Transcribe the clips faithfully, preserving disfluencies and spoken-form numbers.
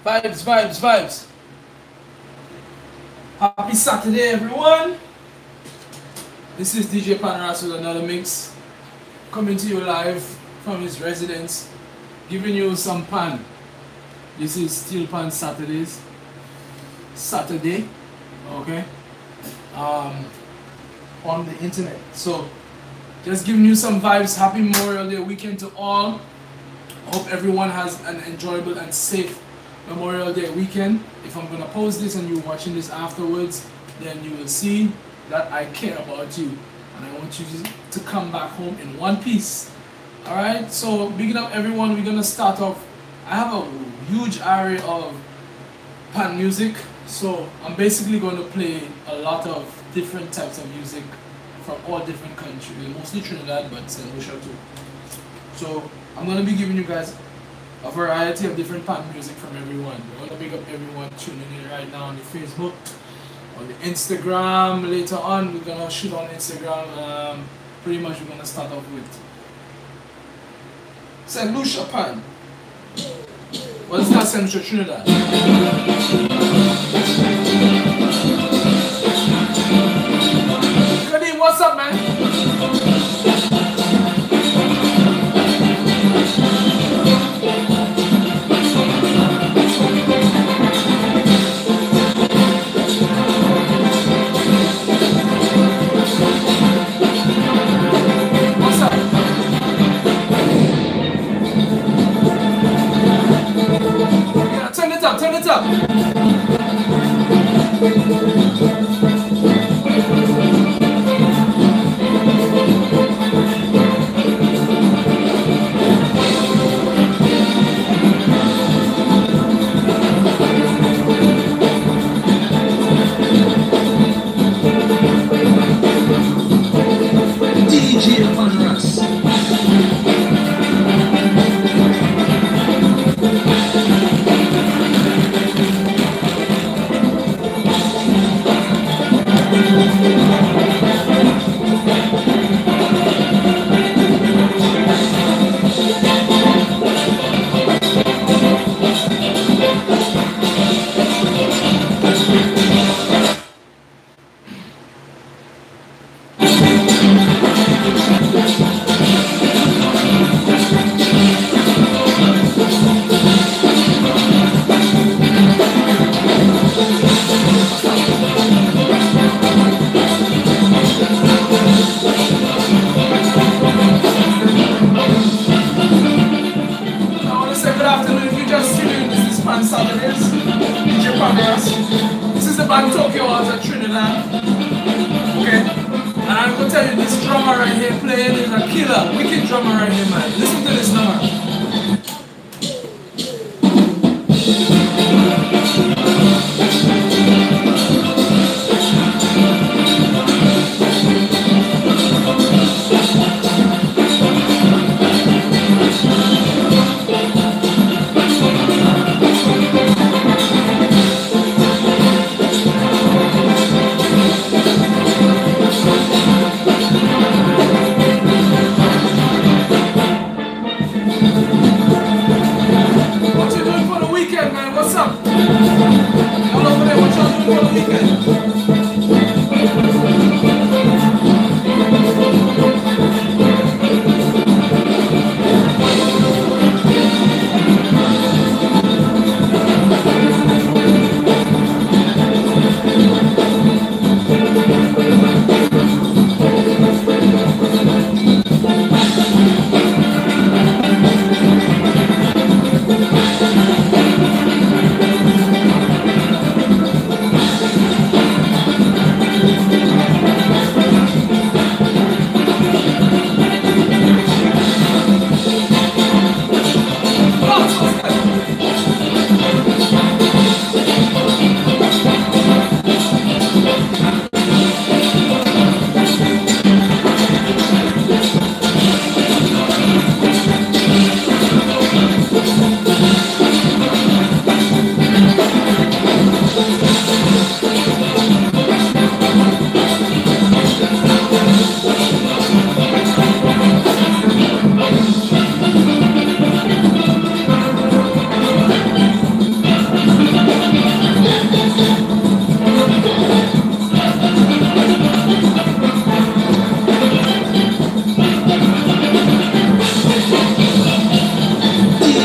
Vibes, vibes, vibes. Happy Saturday, everyone. This is D J Paneras with another mix, coming to you live from his residence, giving you some pan. This is Steel Pan Saturdays. Saturday, okay, um, on the internet. So, just giving you some vibes. Happy Memorial Day weekend to all. Hope everyone has an enjoyable and safe Memorial Day weekend. If I'm gonna post this and you're watching this afterwards, then you will see that I care about you and I want you to come back home in one piece. Alright, so bigging up everyone. We're gonna start off. I have a huge array of pan music, so I'm basically going to play a lot of different types of music from all different countries, mostly Trinidad, but Saint Lucia too. So I'm going to be giving you guys a variety of different pan music from everyone. I want to big up everyone tuning in right now on the Facebook, on the Instagram. Later on, we're going to shoot on Instagram. Um, pretty much we're going to start off with Saint Lucia pan. Well, it's not Saint Lucia, Trinidad. Kadeem, what's up, man? Turn it up. D J Paneras.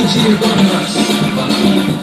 D J Barnabas.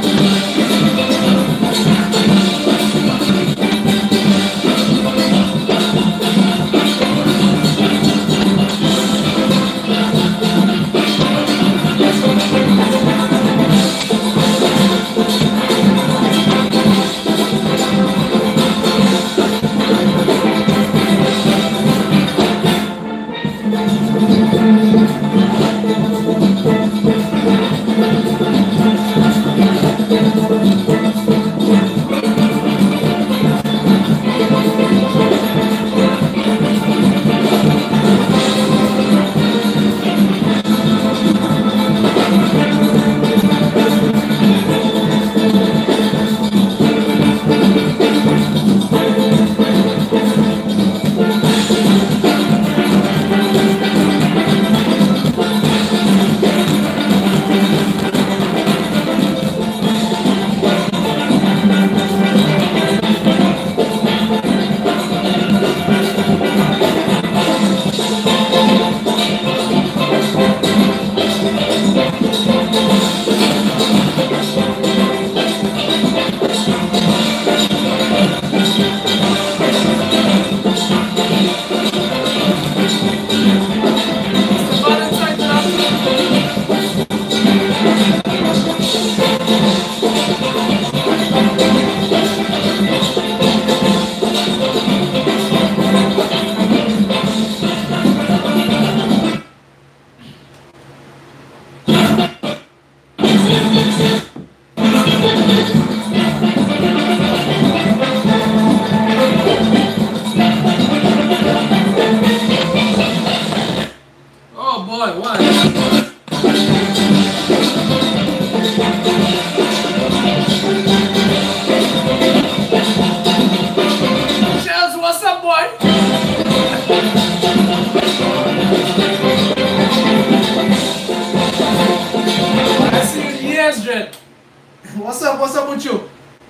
What's up? What's up with you?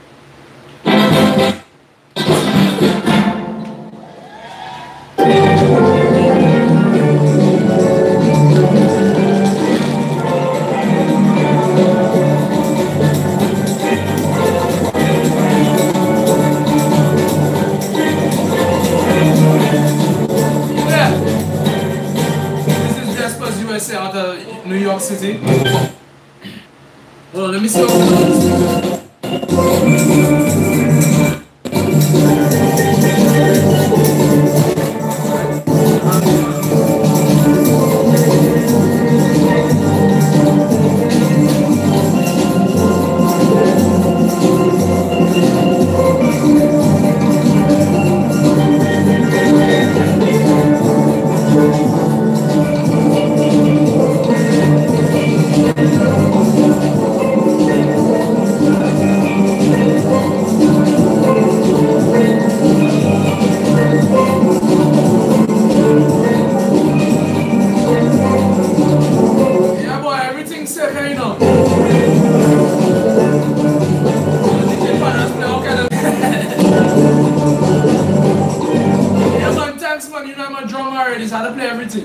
Yeah. This is Jasper's U S A out of New York City. Hold on, let me see what how to play everything.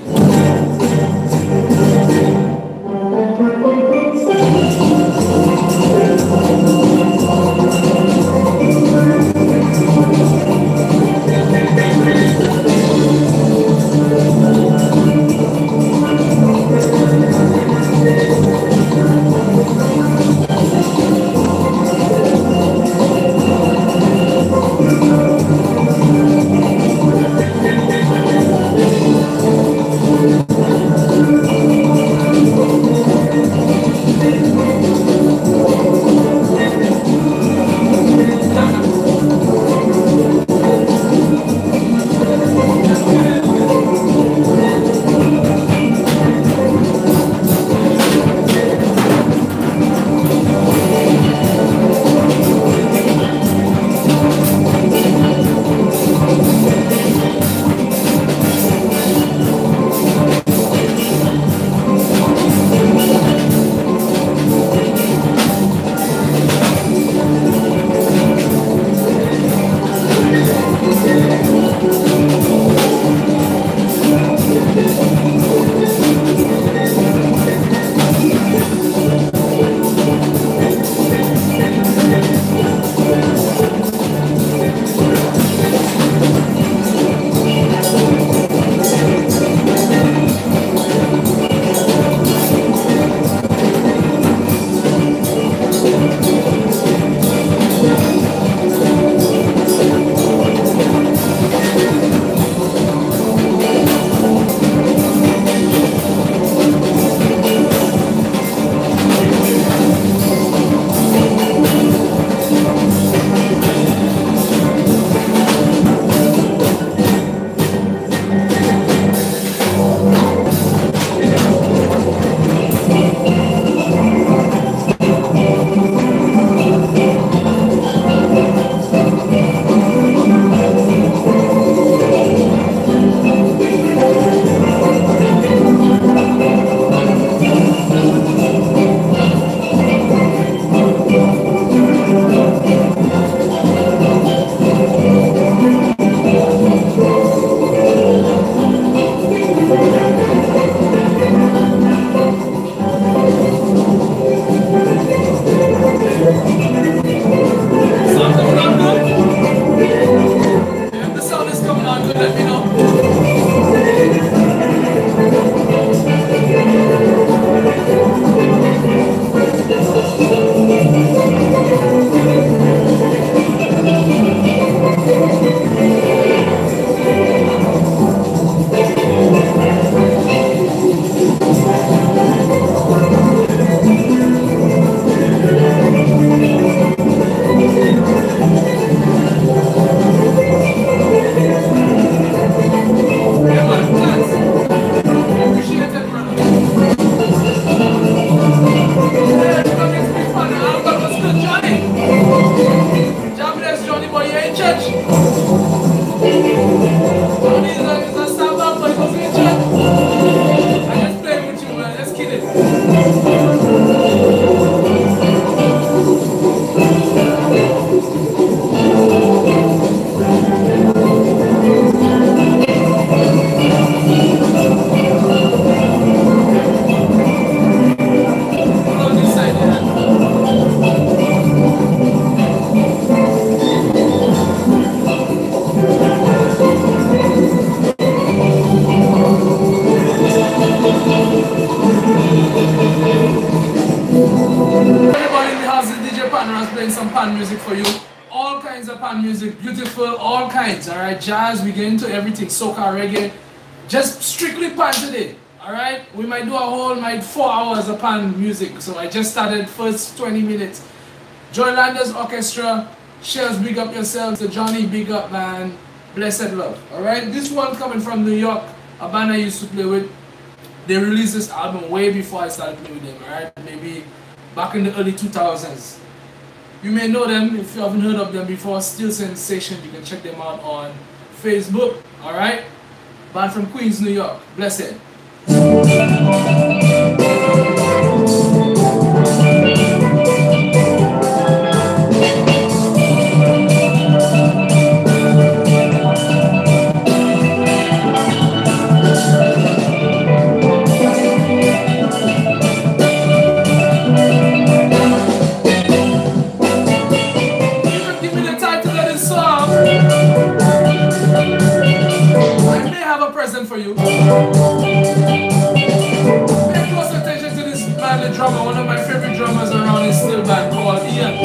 Everybody in the house, is D J Panorama playing some pan music for you. All kinds of pan music, beautiful, all kinds, all right? Jazz, we get into everything, soca, reggae. Just strictly pan today, all right? We might do a whole night, four hours of pan music. So I just started first twenty minutes. Joy Landers Orchestra, Shells, big up yourselves. The Johnny, big up, man. Blessed love, all right? This one coming from New York, a band I used to play with. They released this album way before I started playing with them, all right? Maybe back in the early two thousands. You may know them if you haven't heard of them before. Still Sensation. You can check them out on Facebook. All right. Band from Queens, New York. Blessed. For you. Pay close attention to this man, the drummer. One of my favorite drummers around is still band called Ian.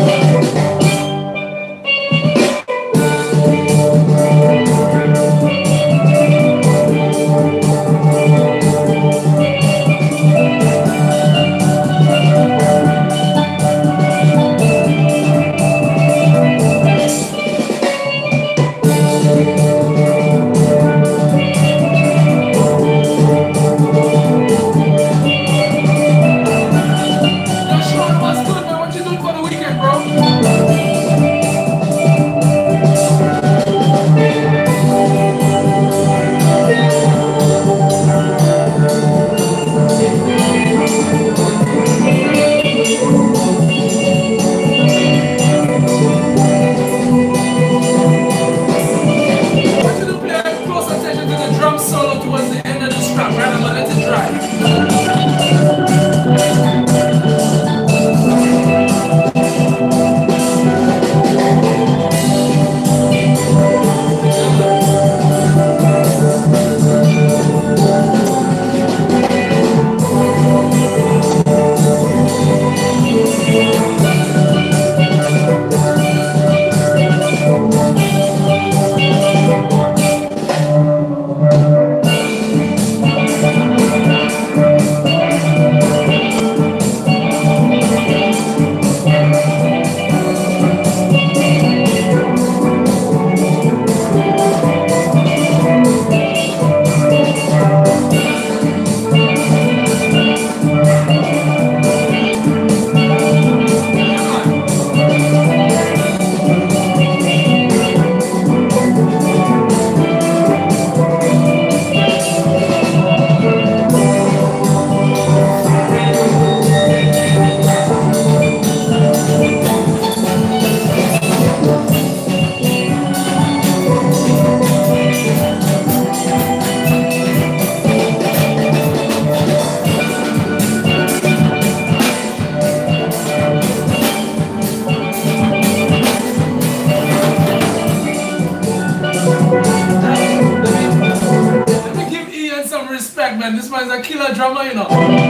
This man's a killer drummer, you know.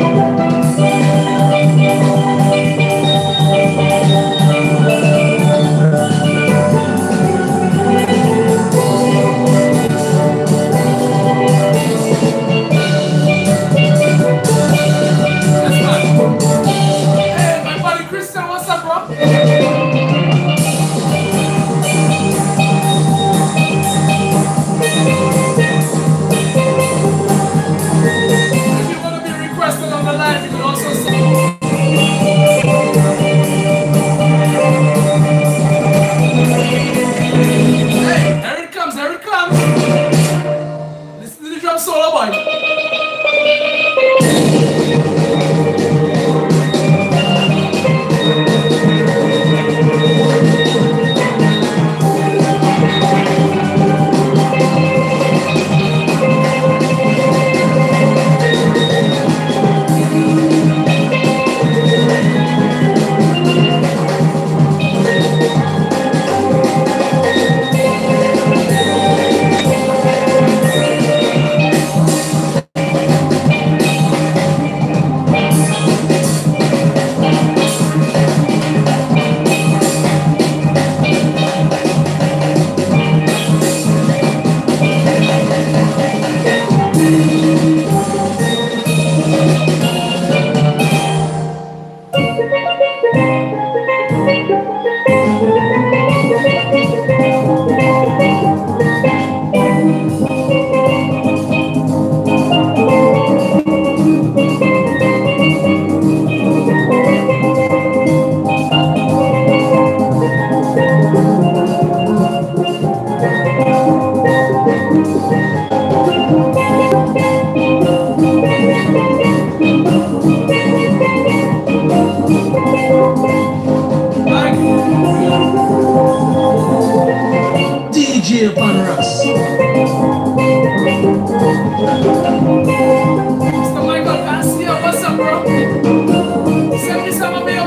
Hey, my buddy Christian, what's up, bro? You can also sing. Hey, there it comes, there it comes. Listen to the drum solo, boy.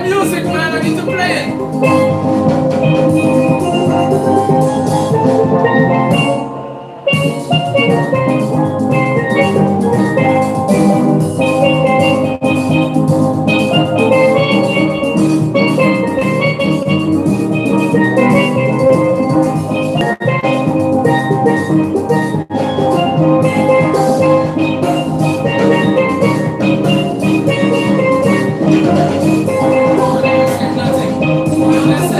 the music, man. I need to play it. Nothing.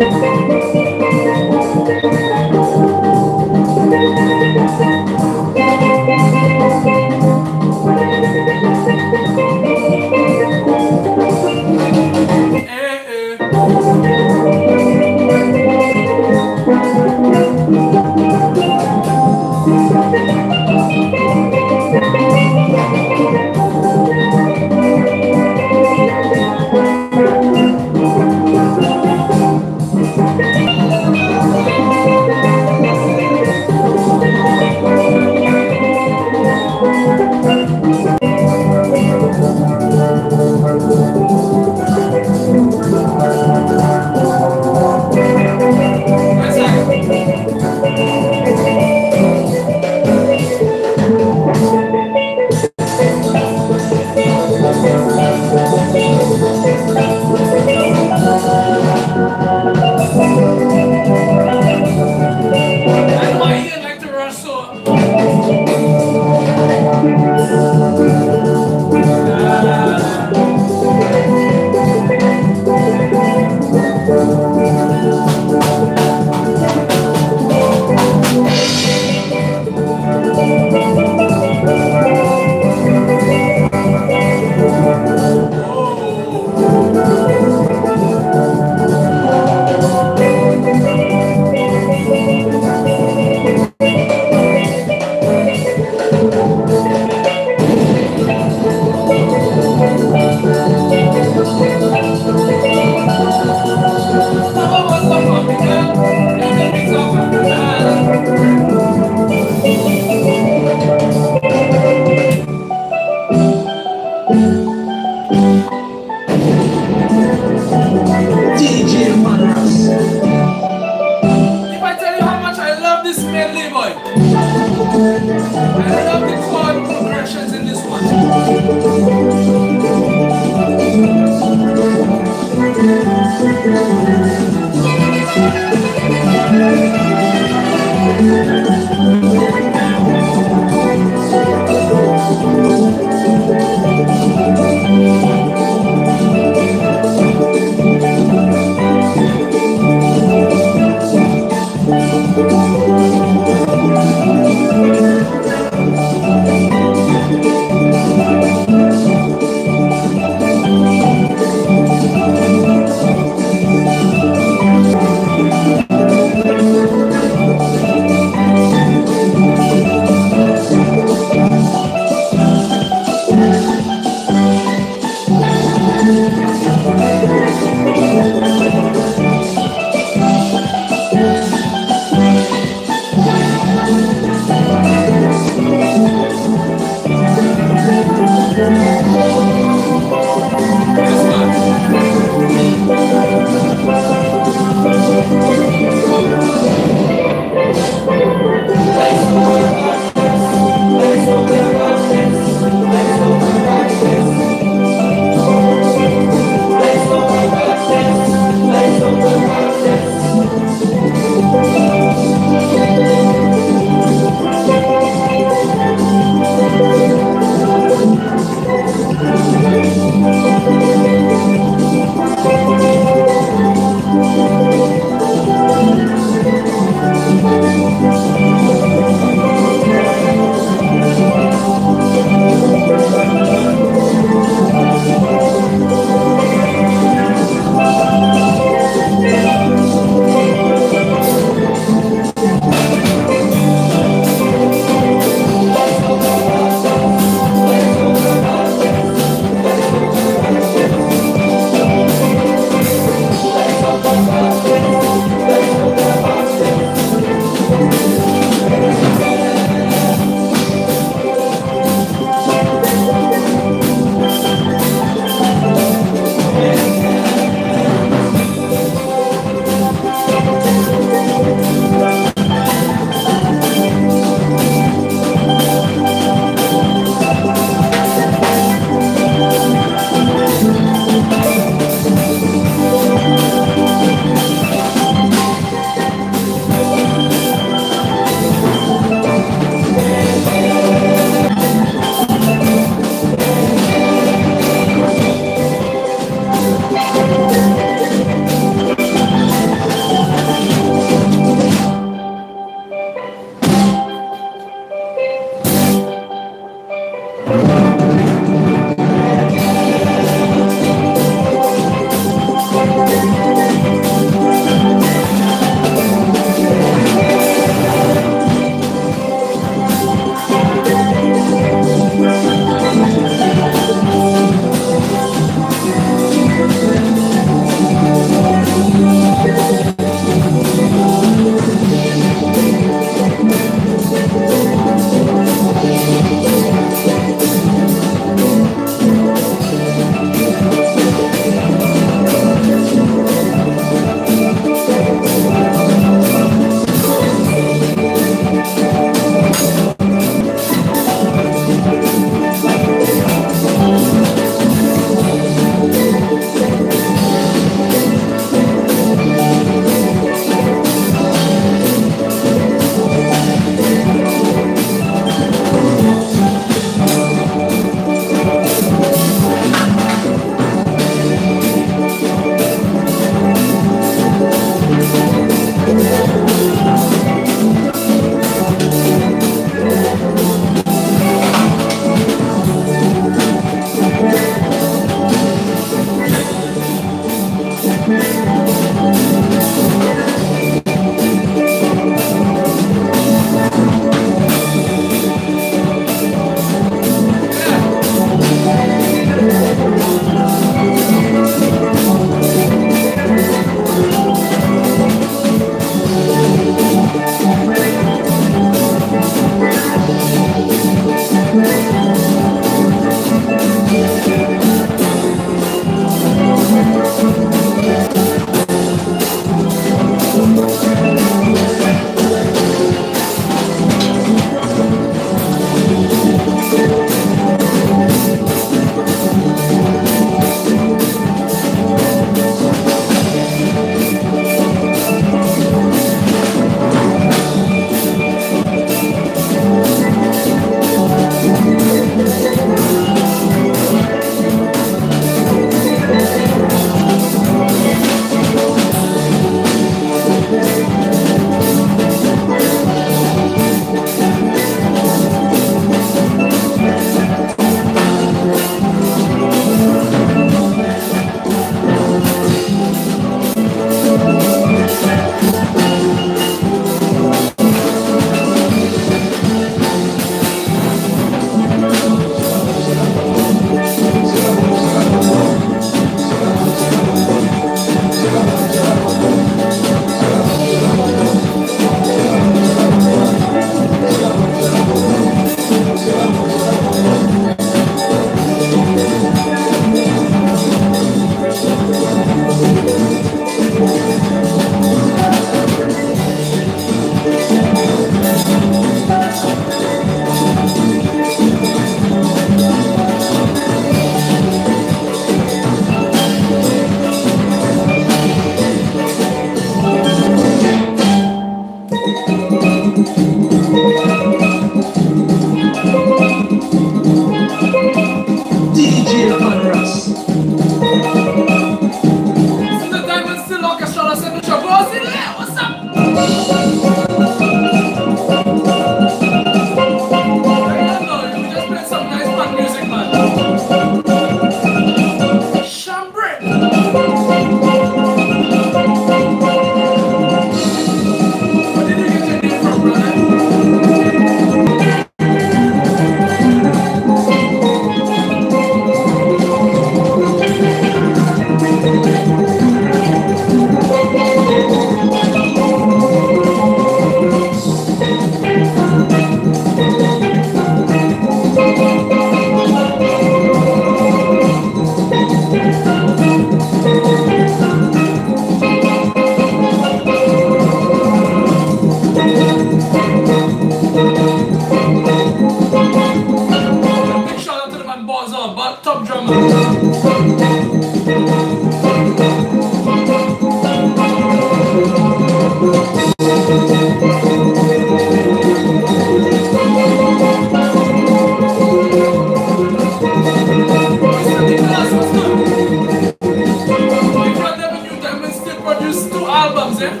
sounds, eh?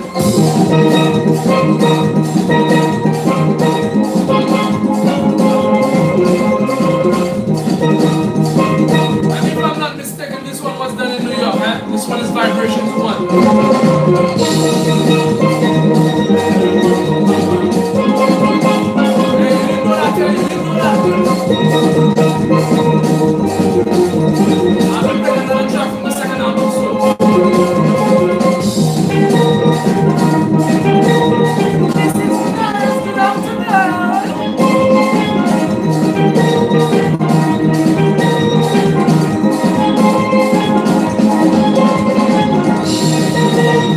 And if I'm not mistaken, this one was done in New York, eh? This one is Vibrations one. Hey, you didn't know that, eh? You didn't know that. I'm gonna play another track from the second album, so. This is nice, get out tonight.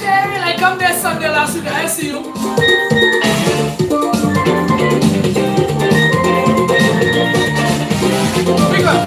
Sherry, like come there Sunday last week. I see you. Pick up.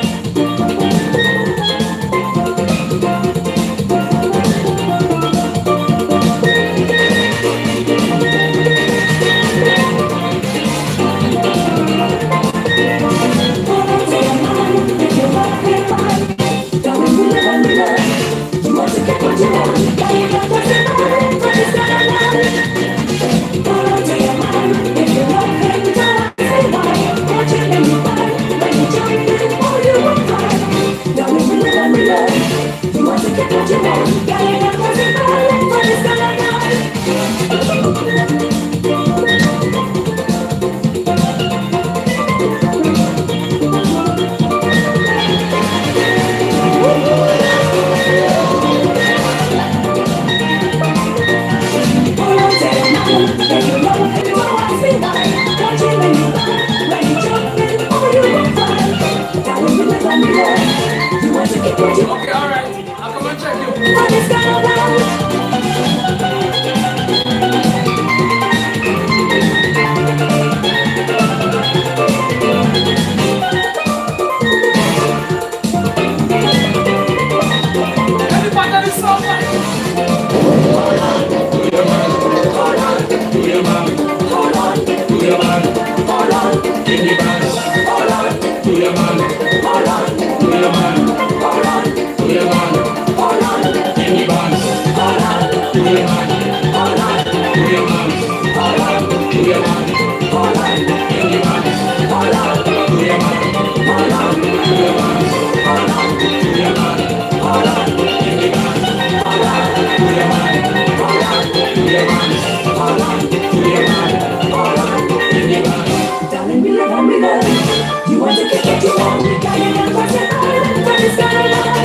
Okay, alright. I'll come and check you. Any part of this song, man? Hold on. Do your man. Hold on. Do your man. Hold on. Do your man. Hold on. Give me man. Hold on. Do your man. Hold on. Do your man. Hold on. Do your man. Hold on. Give me man. Hold on. Do your man. Hold on. Do your man. Hold on. Do your man. Hold on. Give me man. Hold on. Do your man. Hold on. Do your man. Hold on. Do your man. Hold on. Give me man. Hold on. Do your man. Hold on. Do your man. Hold on. Do your man. Hold on. Give me man. Darling, we love and we love. You want to get what you want. Got it and what's it all? But it's gonna lie.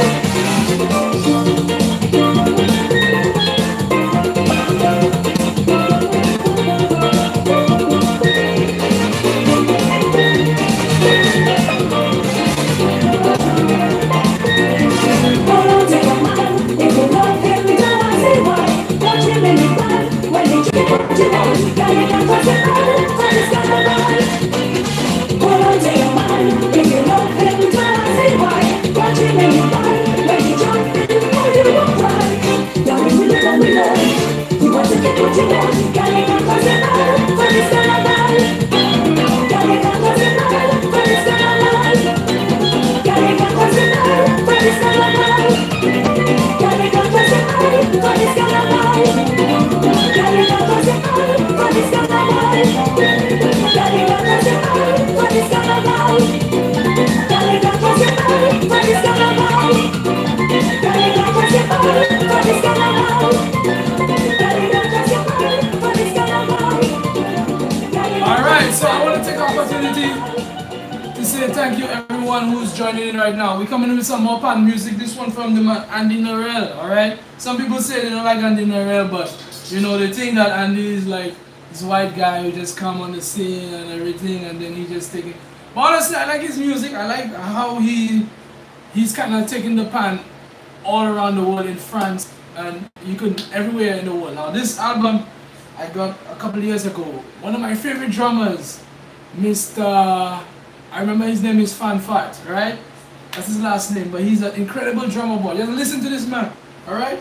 Hold on to your man. If you love him, don't ask him why. Watch him in the back. When they get what you want. Got it and what's it all? But it's gonna lie. Hold on to your man. If you love him, don't ask him why. Watch him in the back. When he jump in, oh, you won't cry. Darling, we live and we love. You want to get what you want. Got it and what's it all? But it's gonna lie. Got it and what's it all? But it's gonna lie. Got it and what's it all? But it's gonna lie. Got it and what's it all? But it's gonna lie. Got it and what's it all? But it's gonna lie. Got it and what's it all? But it's gonna lie. Got it and what's it all? But it's gonna lie. Got it and what's it all? But it's gonna lie. Got it and what's it all? But it's gonna lie. Alright, so I want to take the opportunity to say thank you everyone who's joining in right now. We're coming in with some more pan music. This one from the man Andy Narell, alright? Some people say they don't like Andy Narell, but you know, they think that Andy is like this white guy who just come on the scene and everything and then he just take it. But honestly, I like his music. I like how he he's kind of taking the pan all around the world in France and you could everywhere in the world. Now this album I got a couple of years ago. One of my favorite drummers, Mister I remember his name is Fan Fat, right? That's his last name, but he's an incredible drummer boy. Just listen to this man, alright?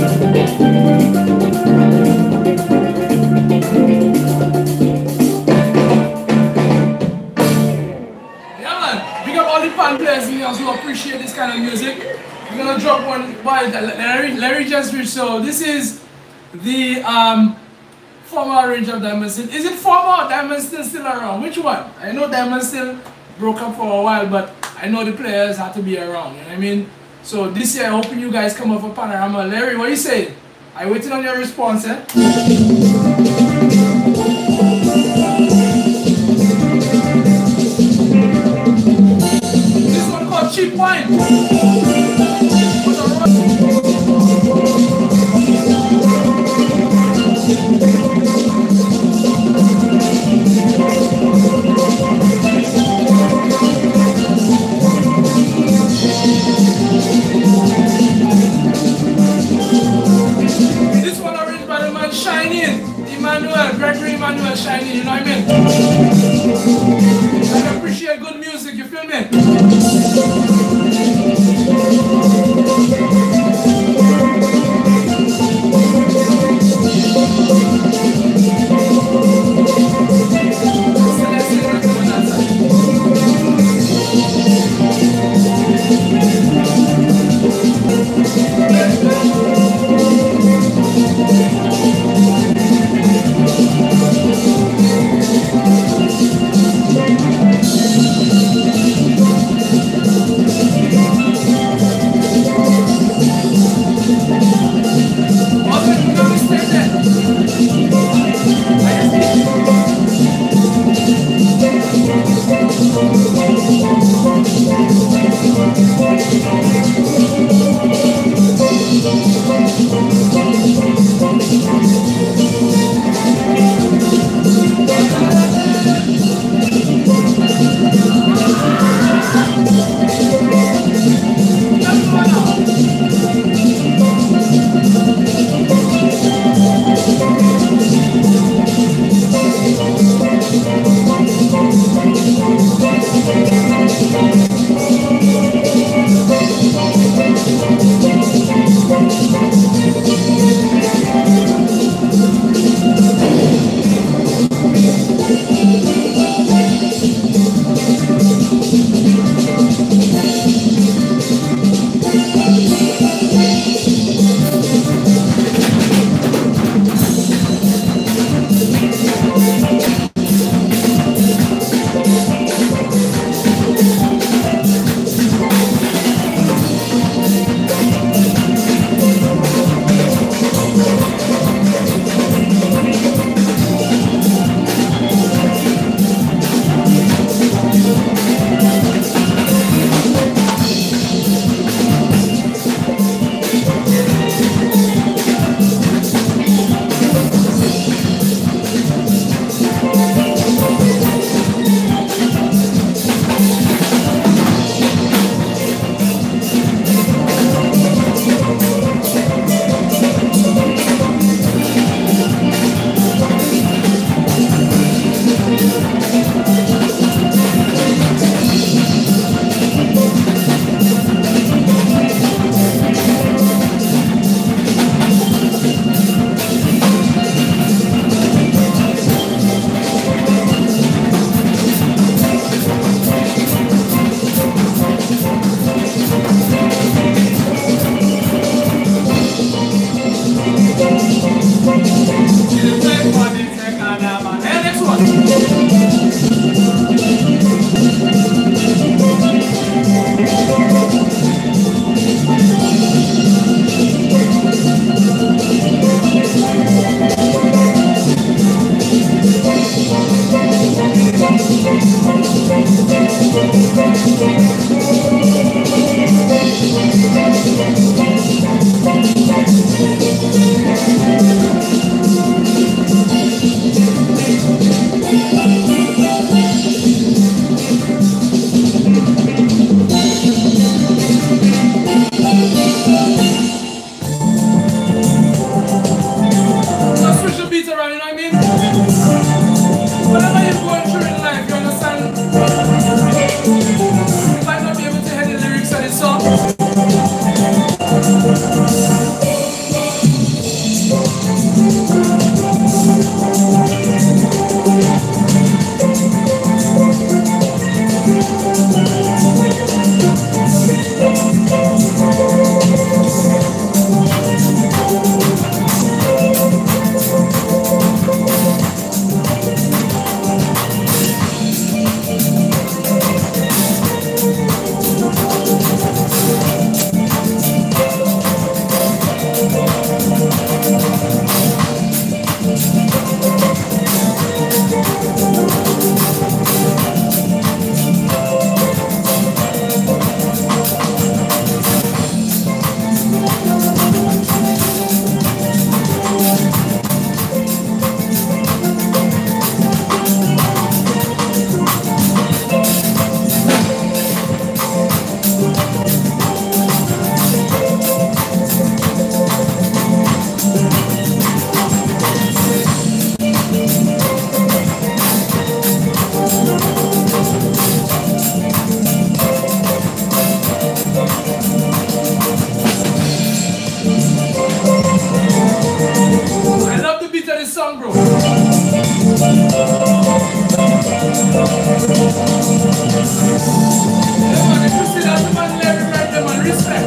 Players in here who appreciate this kind of music. We're gonna drop one by Larry, Larry just reached. So this is the um, former arranger of Diamond Steel. Is it former or Diamond Steel still around? Which one? I know Diamond Steel broke up for a while, but I know the players had to be around. You know what I mean? So this year, I'm hoping you guys come up for Panorama. Larry, what you say? I'm waiting on your response, eh? Cheap wine. This one arranged by the man Shining, Emmanuel, Gregory Emmanuel Shining, you know what I mean? I appreciate good music, you feel me? I love the beat of this song, bro. Yeah, man, if you see that, the man lyric right there, man, respect.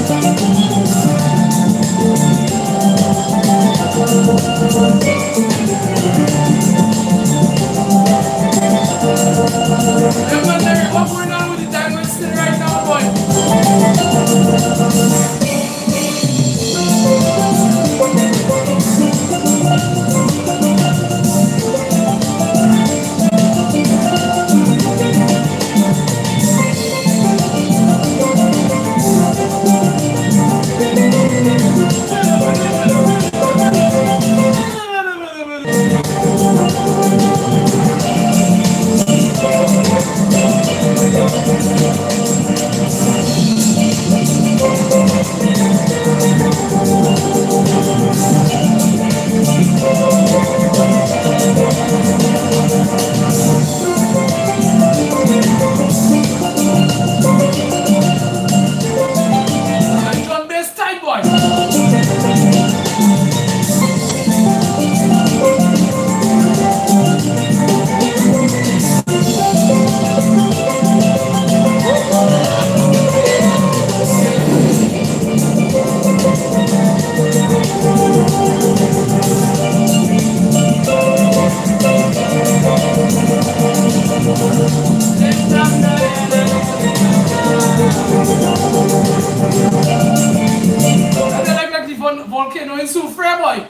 Yeah, man, lyric, what's going on with the diamond still right now, boy? Volcano in Soufrière, boy.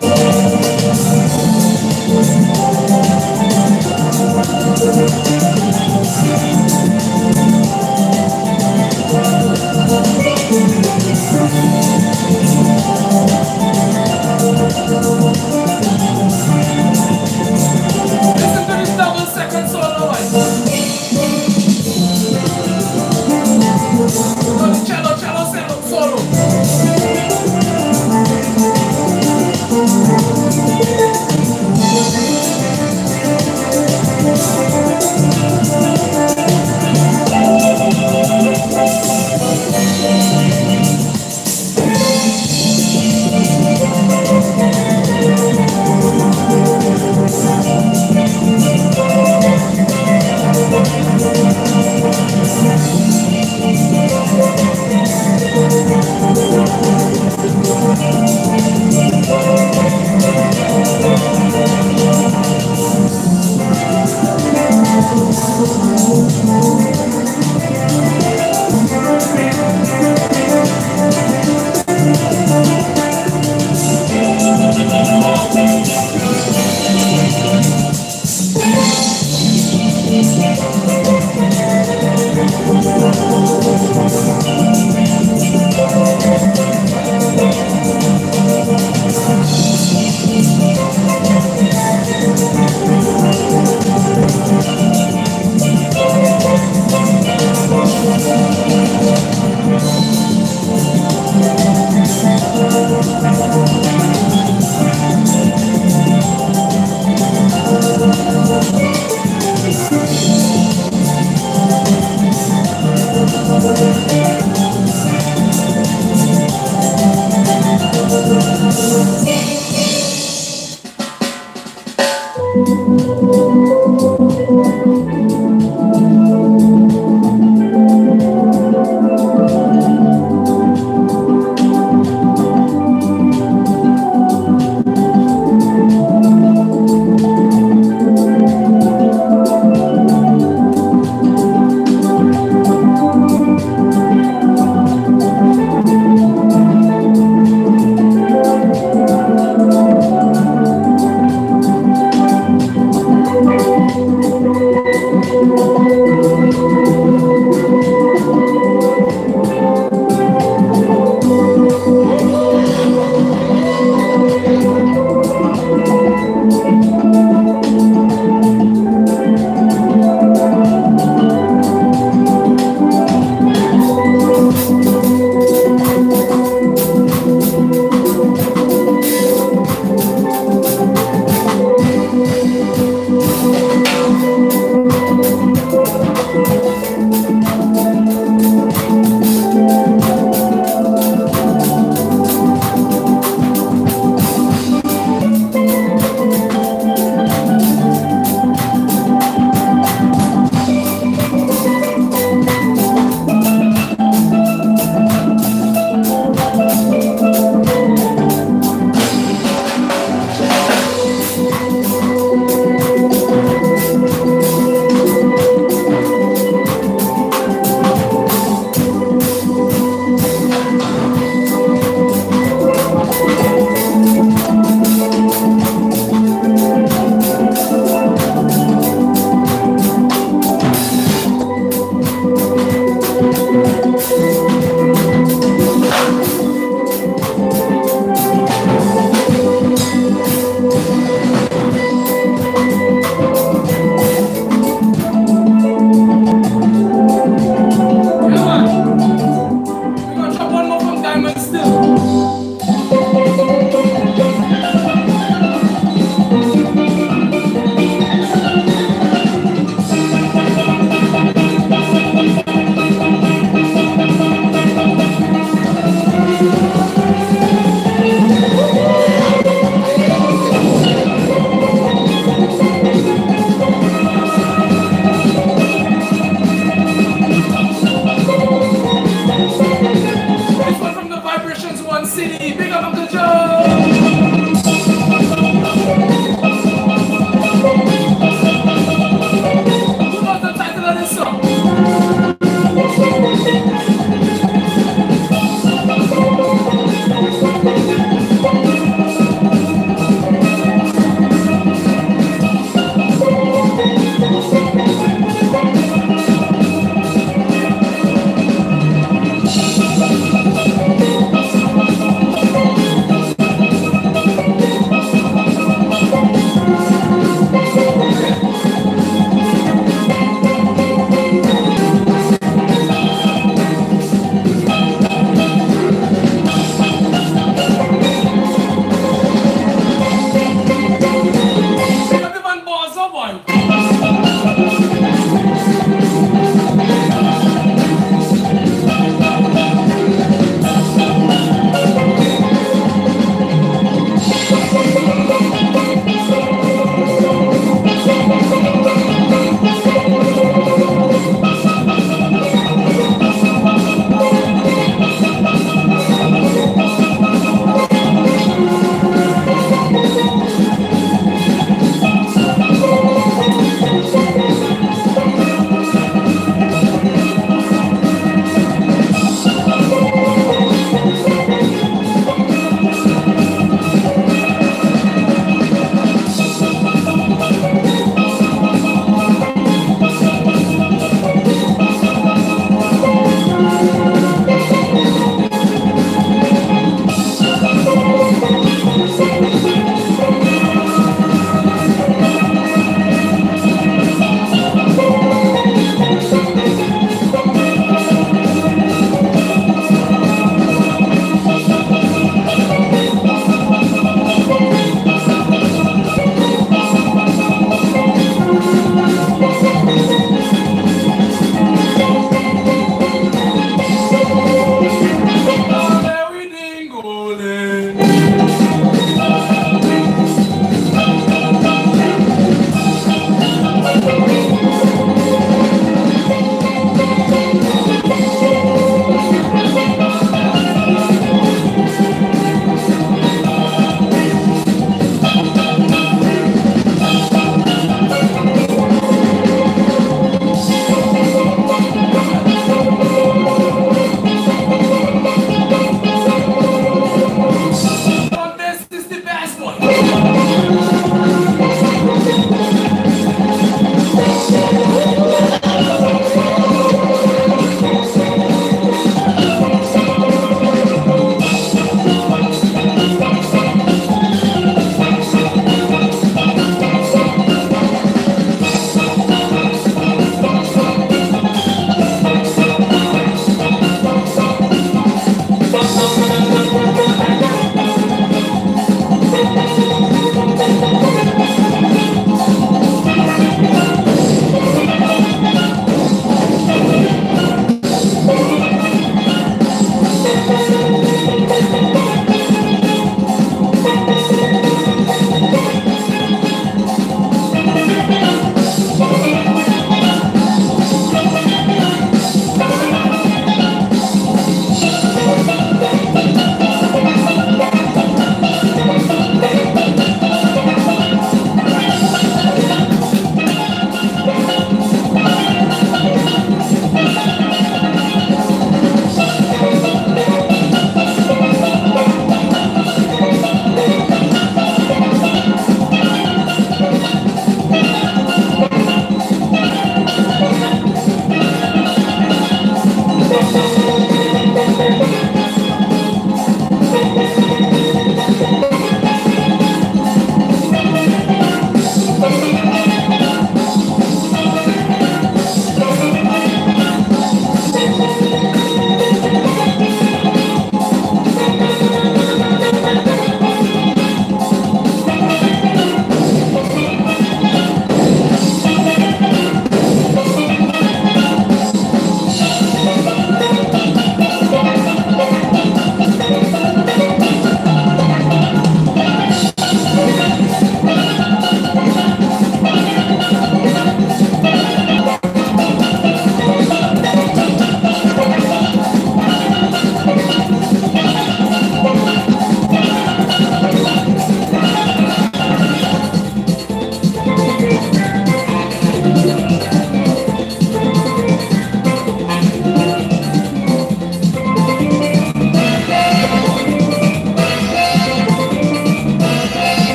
Listen to this double second solo, boy. No, the cello, cello, cello, solo.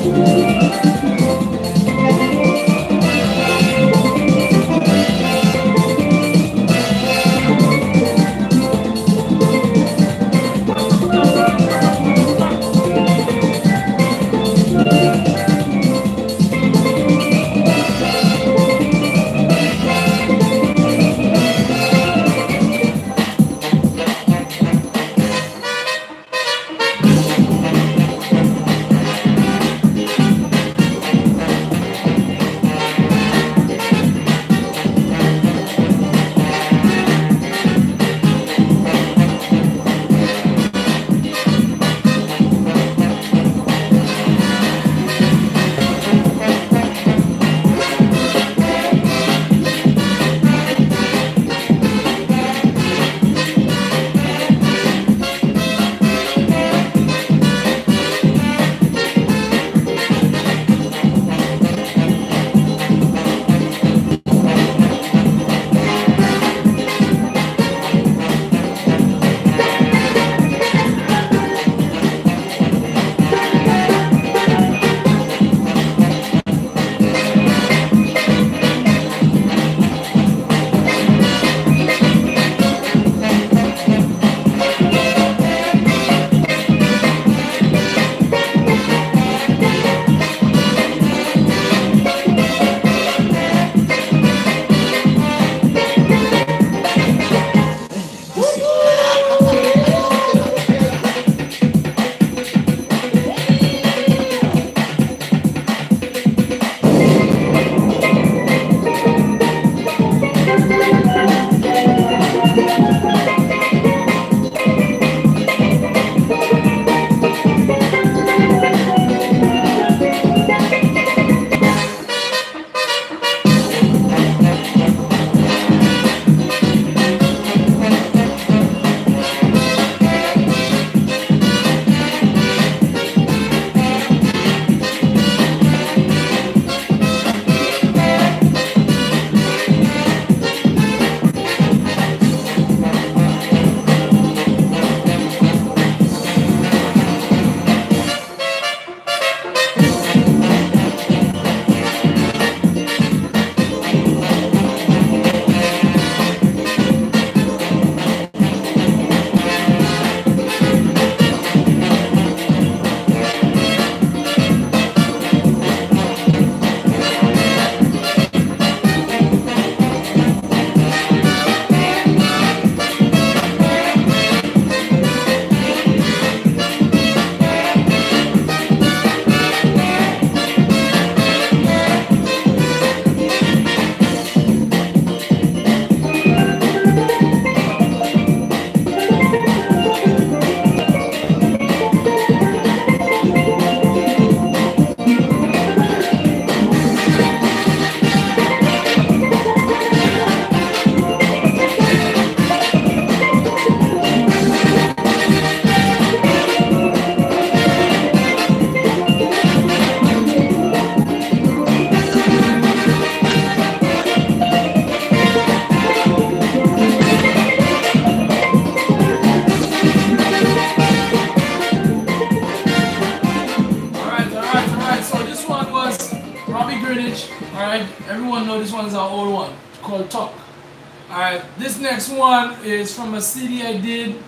This next one is from a C D I did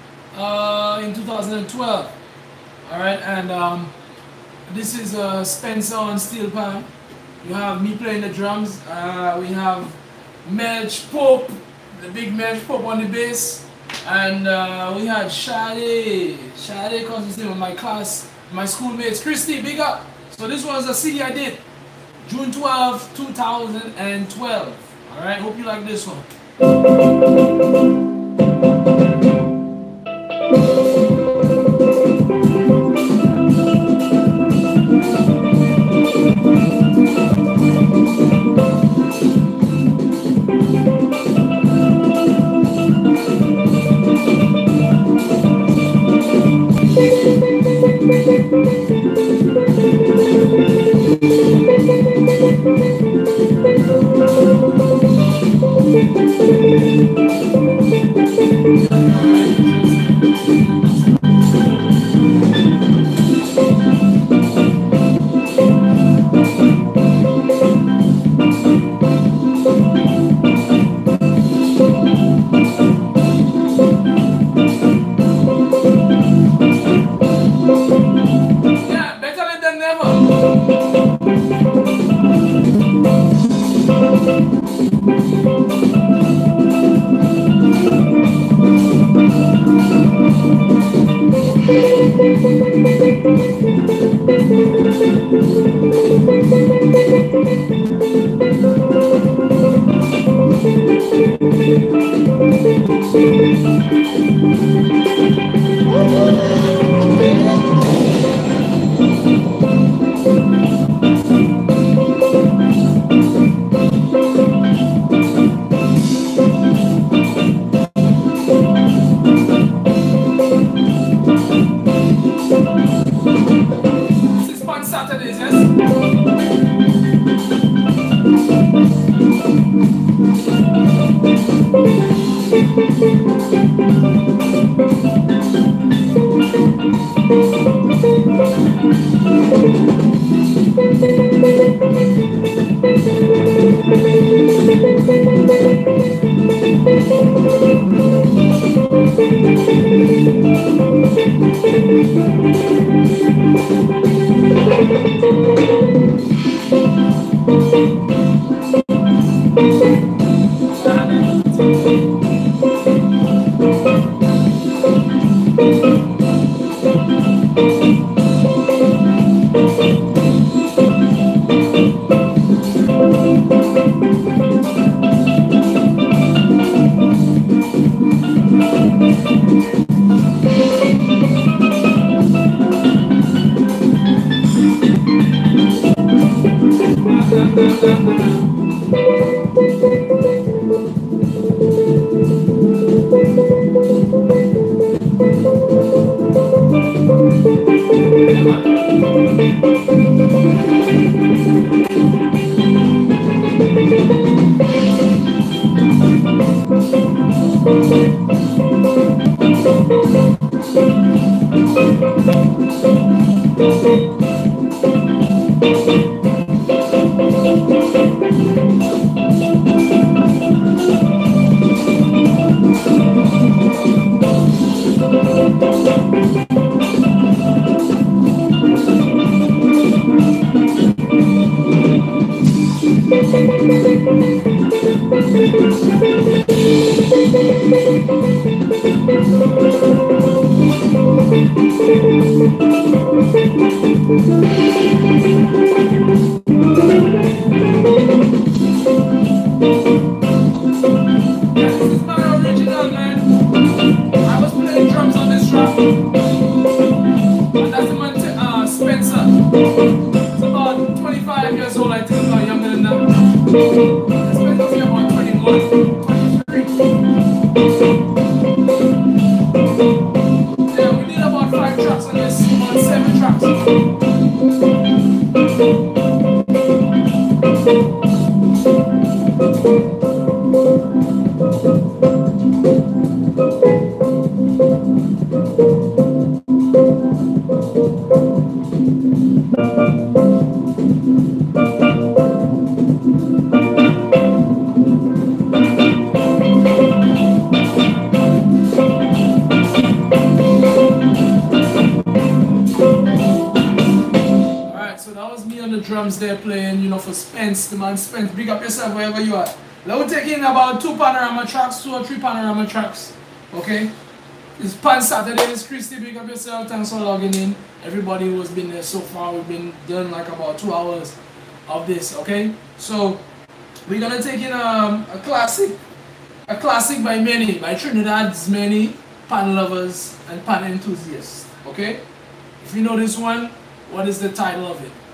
uh, in two thousand twelve. All right, and um, this is uh, Spencer on steel pan. You have me playing the drums. Uh, we have Melch Pope, the big Melch Pope on the bass, and uh, we had Shade. Shade comes with my class, my schoolmates. Christy, big up. So this was a C D I did June twelfth, two thousand twelve. All right, hope you like this one. Thank you. They're playing, you know, for Spence, the man Spence. Big up yourself wherever you are. Now we're taking about two panorama tracks, two or three panorama tracks. Okay? It's Pan Saturday, it's Christy. Big up yourself. Thanks for logging in. Everybody who has been there so far, we've been done like about two hours of this. Okay? So we're gonna take in um, a classic, a classic by many, by Trinidad's many pan lovers and pan enthusiasts. Okay? If you know this one, what is the title of it?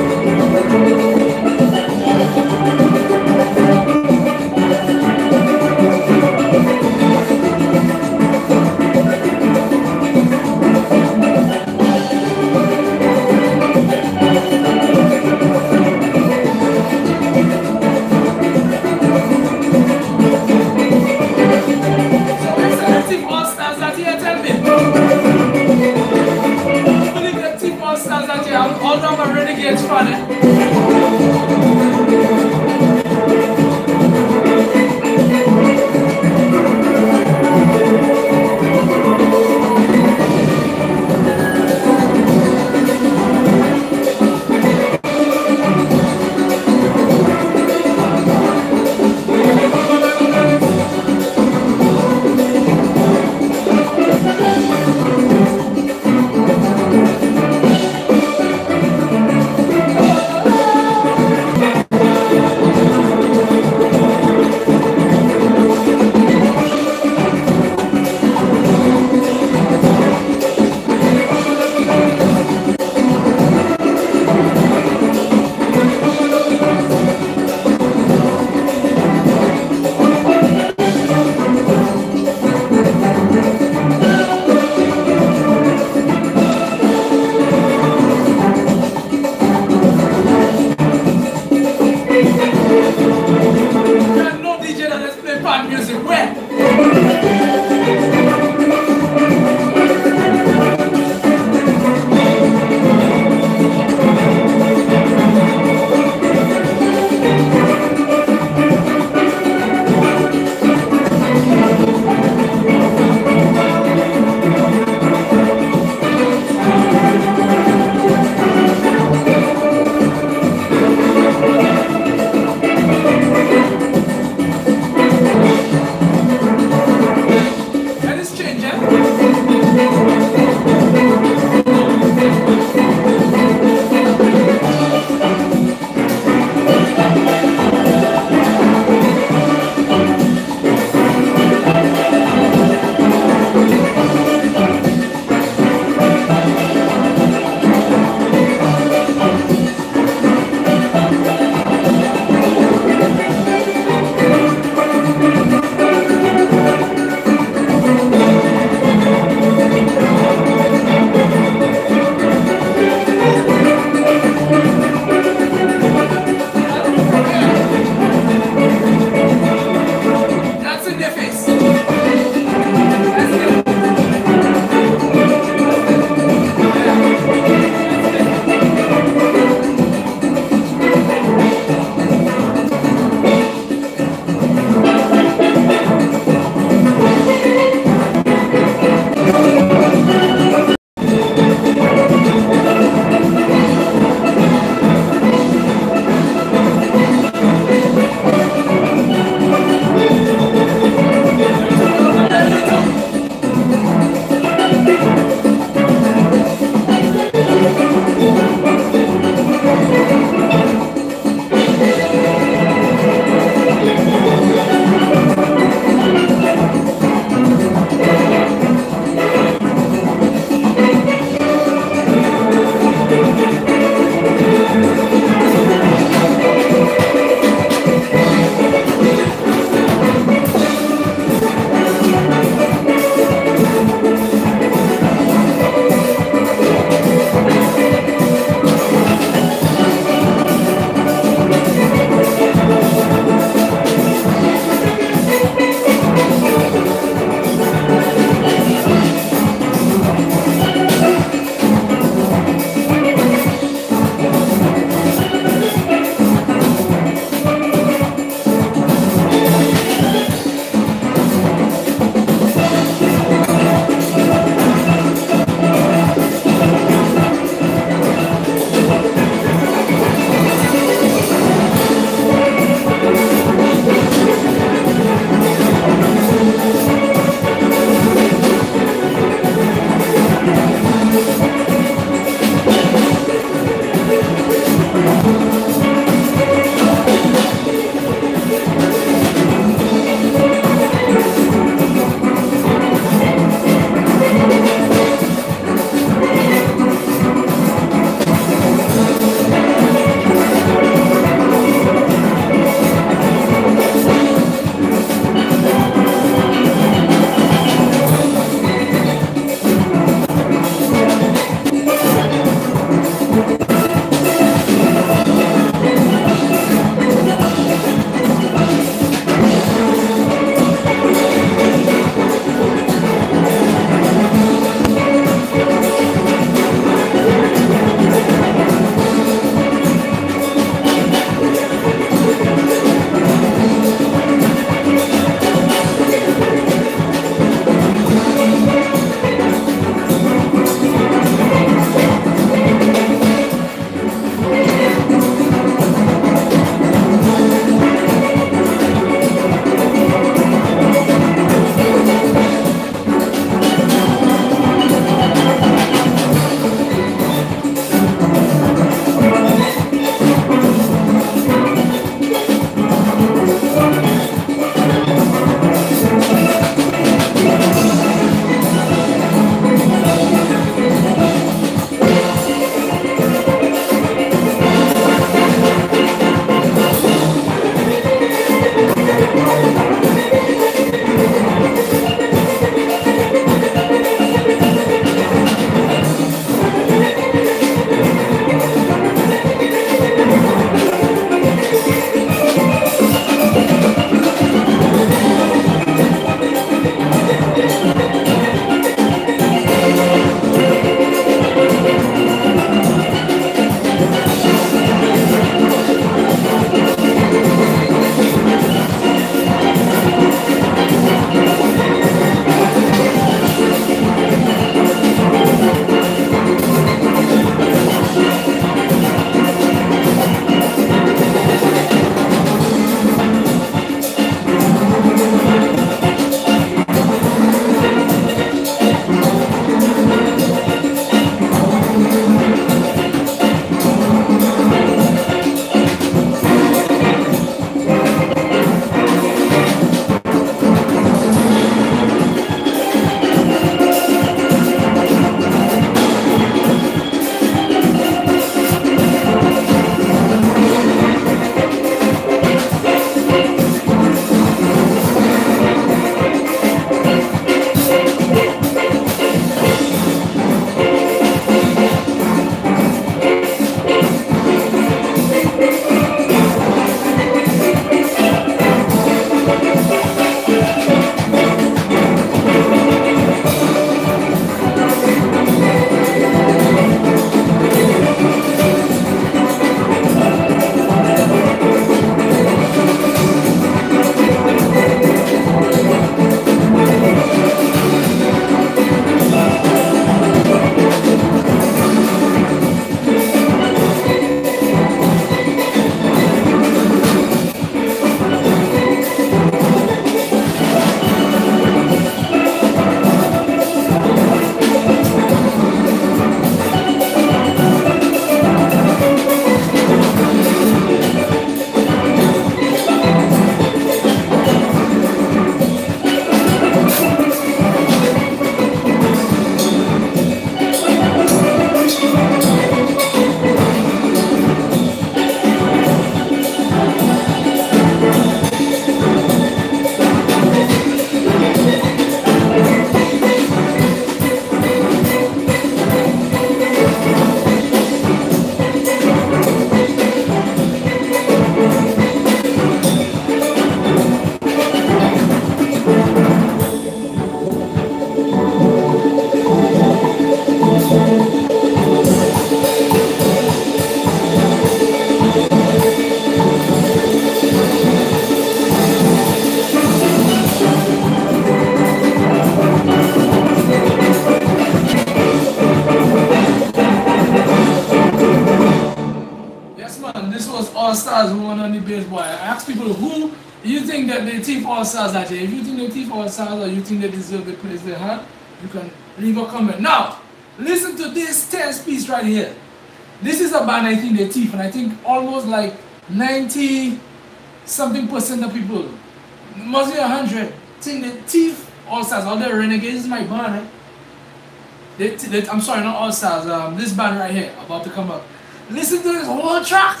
All Stars who won on the baseball. I ask people who you think that they thief All Stars that year. If you think they thief All Stars or you think they deserve the place they had, you can leave a comment. Now, listen to this test piece right here. This is a band I think they thief, and I think almost like ninety something percent of people, must be a hundred, think they thief All Stars. All the Renegades is my band, right? They, they, I'm sorry, not All Stars. Um, this band right here about to come up. Listen to this whole track.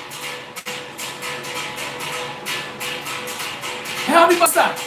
How many must that?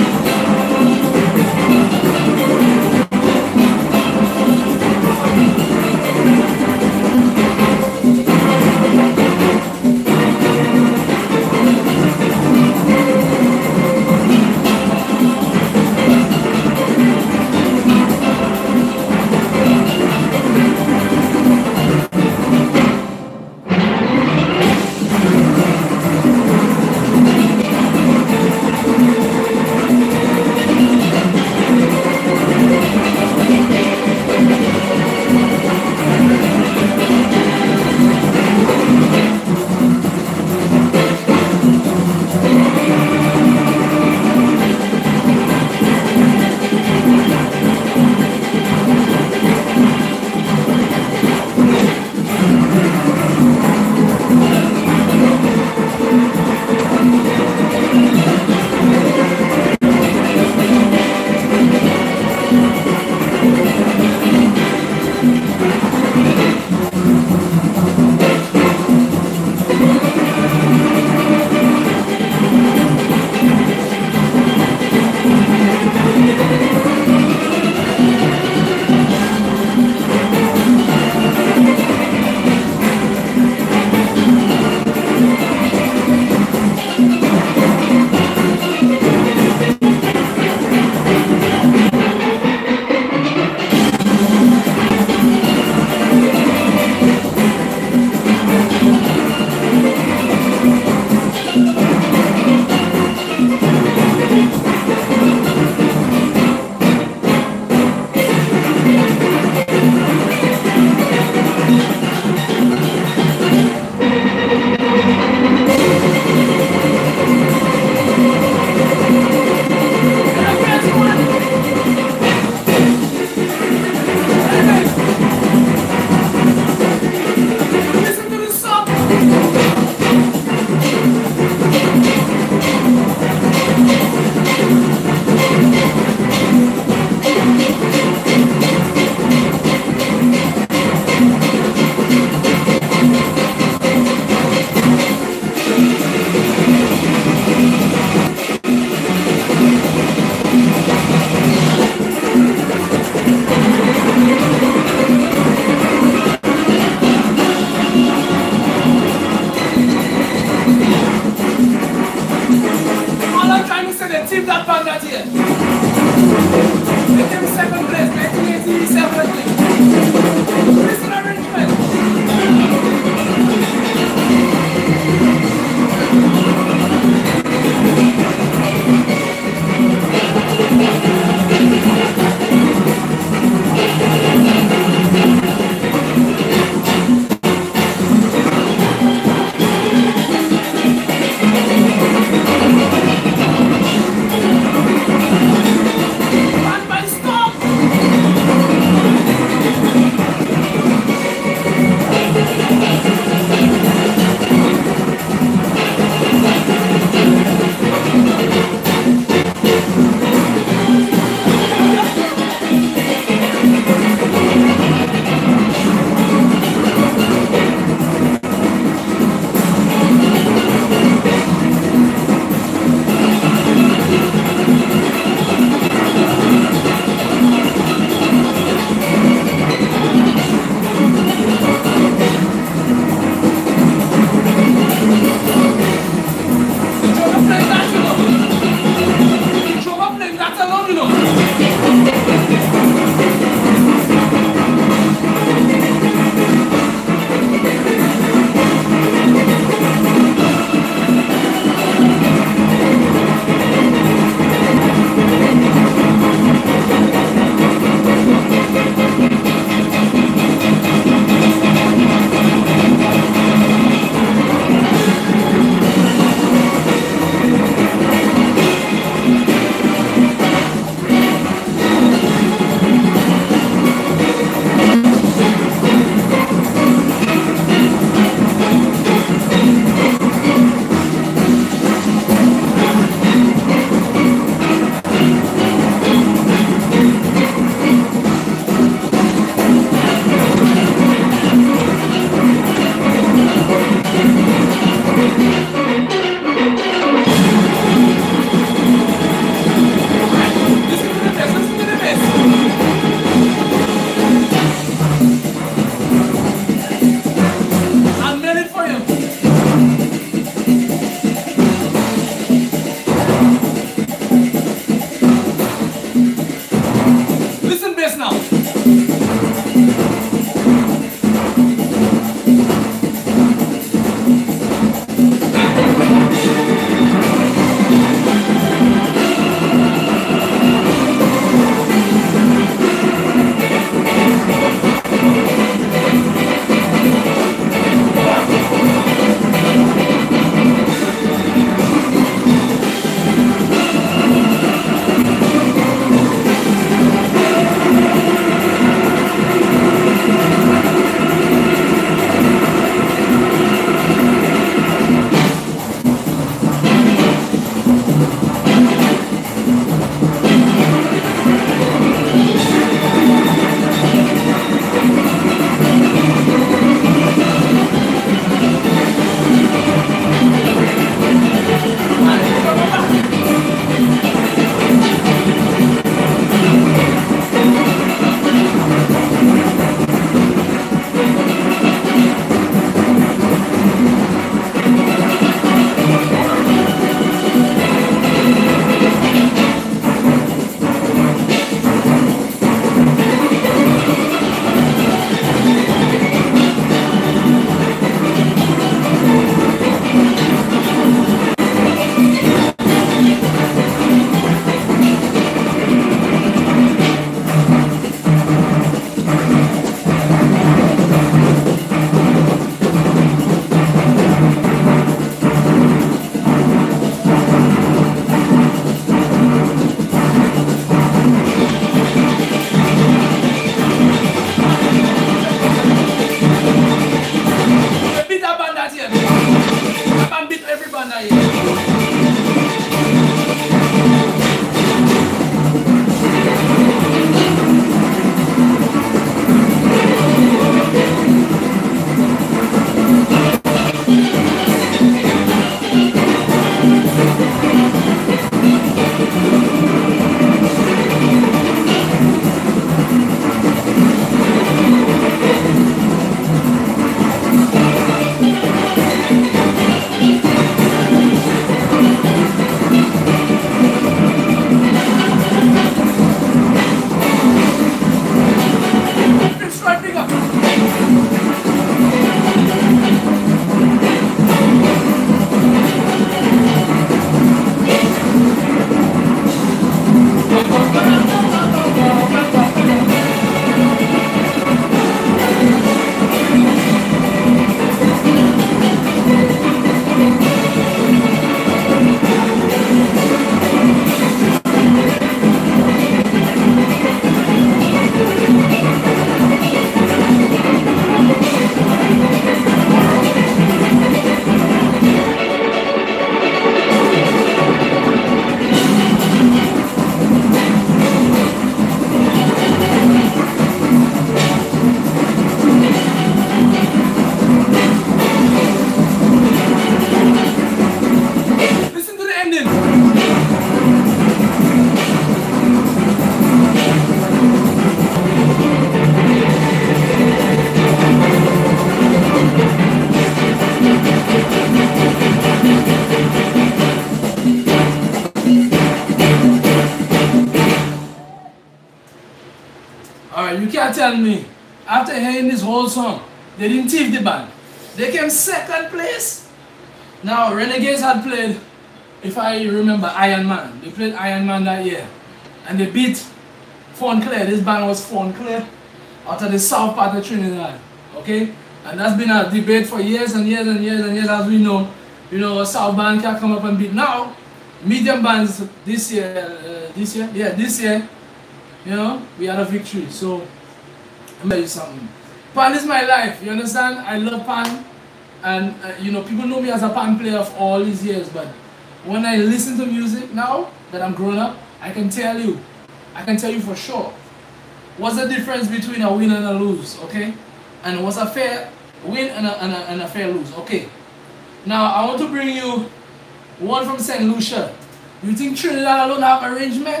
Alright, you can't tell me. After hearing this whole song, they didn't thief the band. They came second place. Now, Renegades had played, if I remember, Iron Man. They played Iron Man that year. And they beat Fonclair. This band was Fonclair out of the south part of Trinidad. Okay? And that's been a debate for years and years and years and years, as we know. You know, a south band can come up and beat. Now, medium bands this year, uh, this year, yeah, this year, you know, we had a victory. So, I'll tell you something. Pan is my life, you understand? I love Pan. And, uh, you know, people know me as a Pan player for all these years. But when I listen to music now, that I'm grown up, I can tell you, I can tell you for sure, what's the difference between a win and a lose, okay? And what's a fair win and a, and a, and a fair lose, okay? Now, I want to bring you one from Saint Lucia. You think Trinidad alone have arrangement?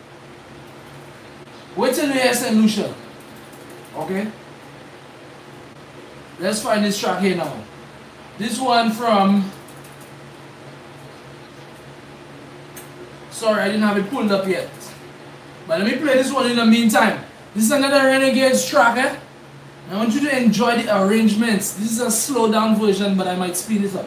Wait till you hear Saint Lucia, okay? Let's find this track here now. This one from... Sorry, I didn't have it pulled up yet. But let me play this one in the meantime. This is another Renegades track, eh? I want you to enjoy the arrangements. This is a slow down version, but I might speed it up.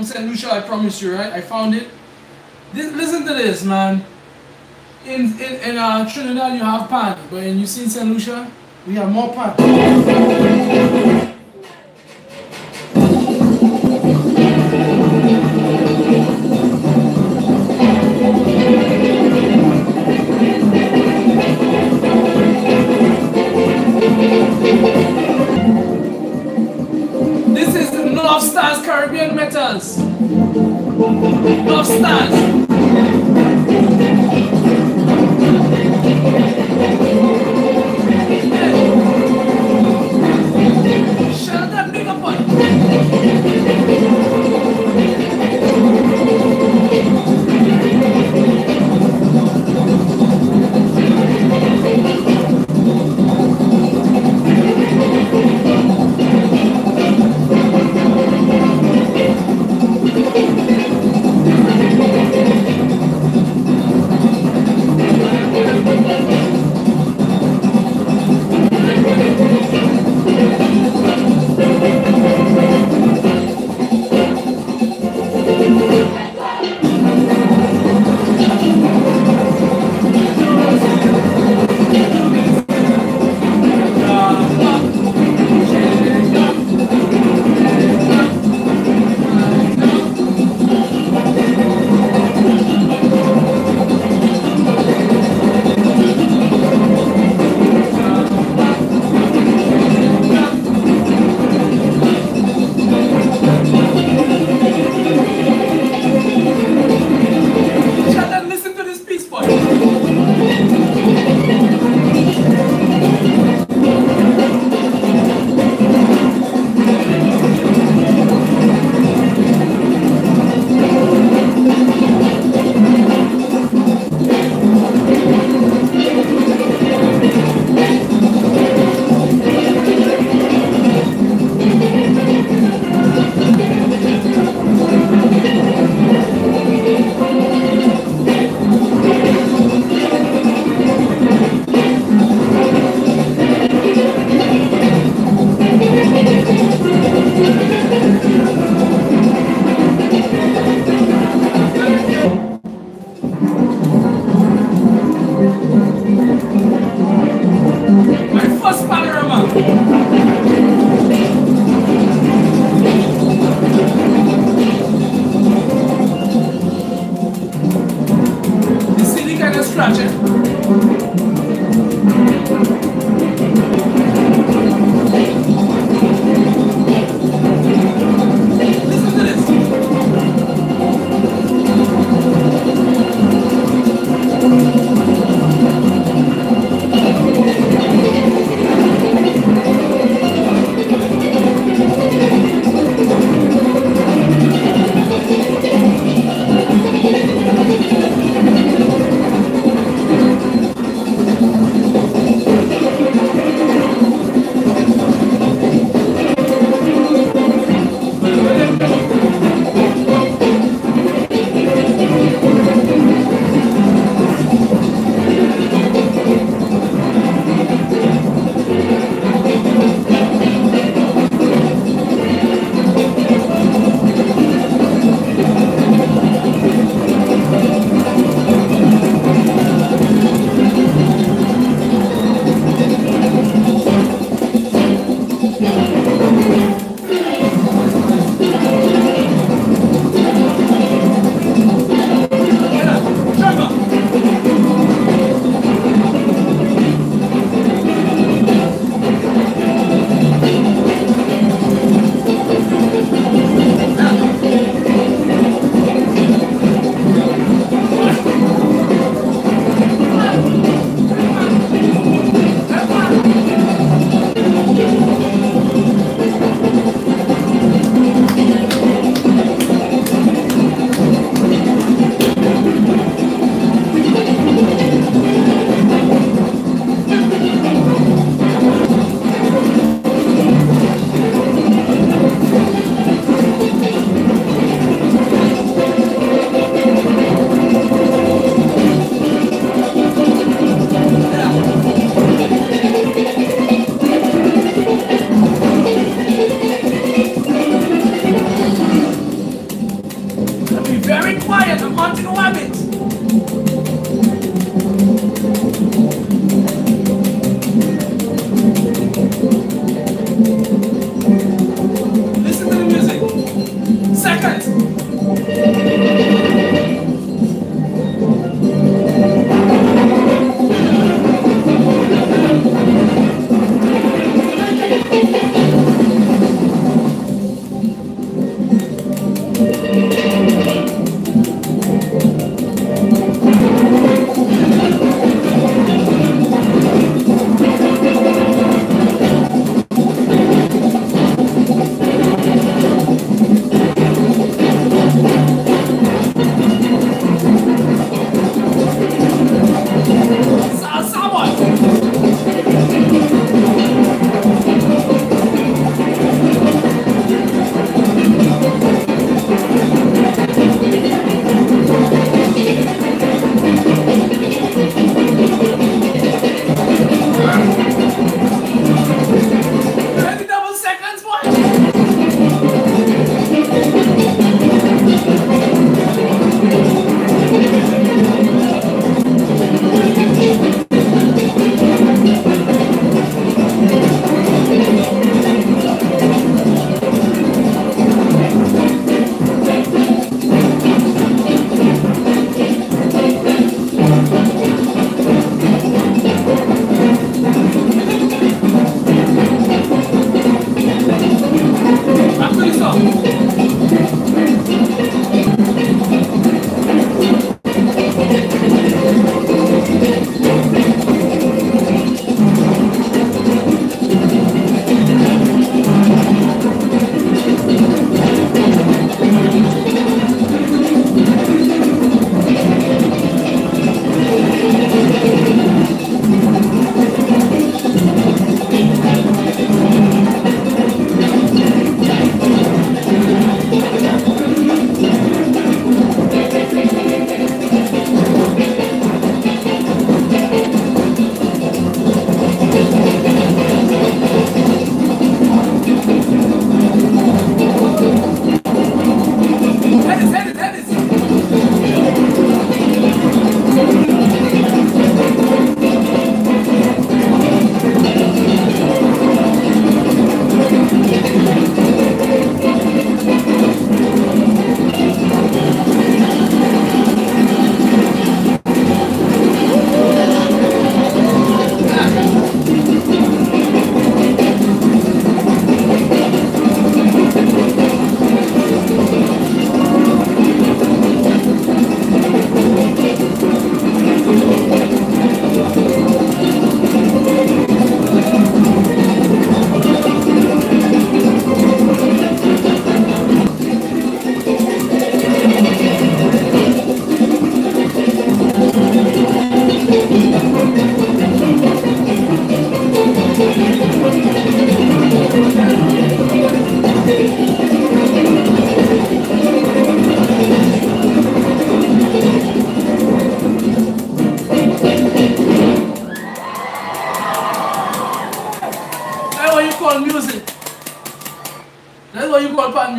from Saint Lucia, I promise you, right? I found it. This, listen to this, man. In in, in uh, Trinidad, you have pan, but in you see in Saint Lucia, we have more pan. This is North Stars Caribbean Metals. North Stars. Shut up, big up one.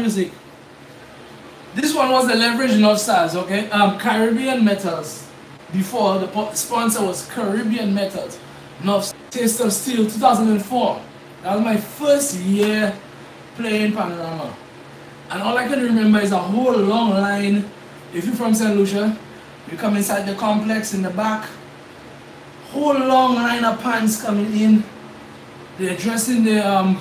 music. This one was the Leverage North Stars, okay? Um, Caribbean Metals. Before, the sponsor was Caribbean Metals. North Taste of Steel, two thousand four. That was my first year playing Panorama. And all I can remember is a whole long line. If you're from Saint Lucia, you come inside the complex in the back. Whole long line of pans coming in. They're dressed in the, um,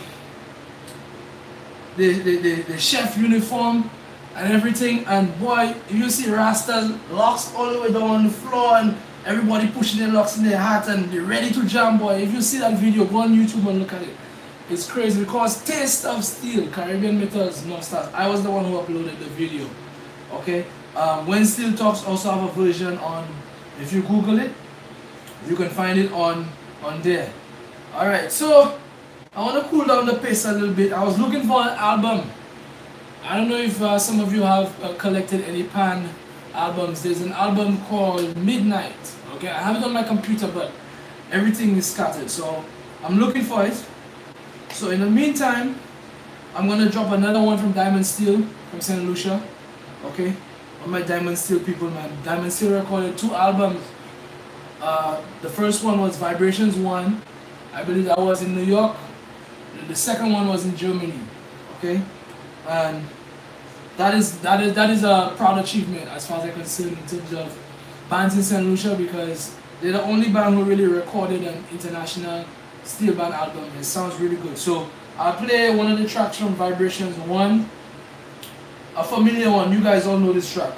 the, the, the, the chef uniform and everything. And boy, if you see Rastas, locks all the way down on the floor and everybody pushing their locks in their hat and they're ready to jam, boy. If you see that video, go on YouTube and look at it. It's crazy because Taste of Steel, Caribbean Metals, North Stars. I was the one who uploaded the video. Okay? Um, When Steel Talks also have a version on, if you Google it, you can find it on, on there. Alright, so I want to cool down the pace a little bit. I was looking for an album. I don't know if uh, some of you have uh, collected any Pan albums. There's an album called Midnight. Okay, I have it on my computer, but everything is scattered. So I'm looking for it. So in the meantime, I'm gonna drop another one from Diamond Steel from Saint Lucia. Okay, all my Diamond Steel people, man. Diamond Steel recorded two albums. Uh, the first one was Vibrations One. I believe that was in New York. The second one was in Germany. Okay, and that is that is that is a proud achievement as far as I'm concerned in terms of bands in Saint Lucia, because they're the only band who really recorded an international steel band album. It sounds really good. So I'll play one of the tracks from Vibrations One, a familiar one. You guys all know this track.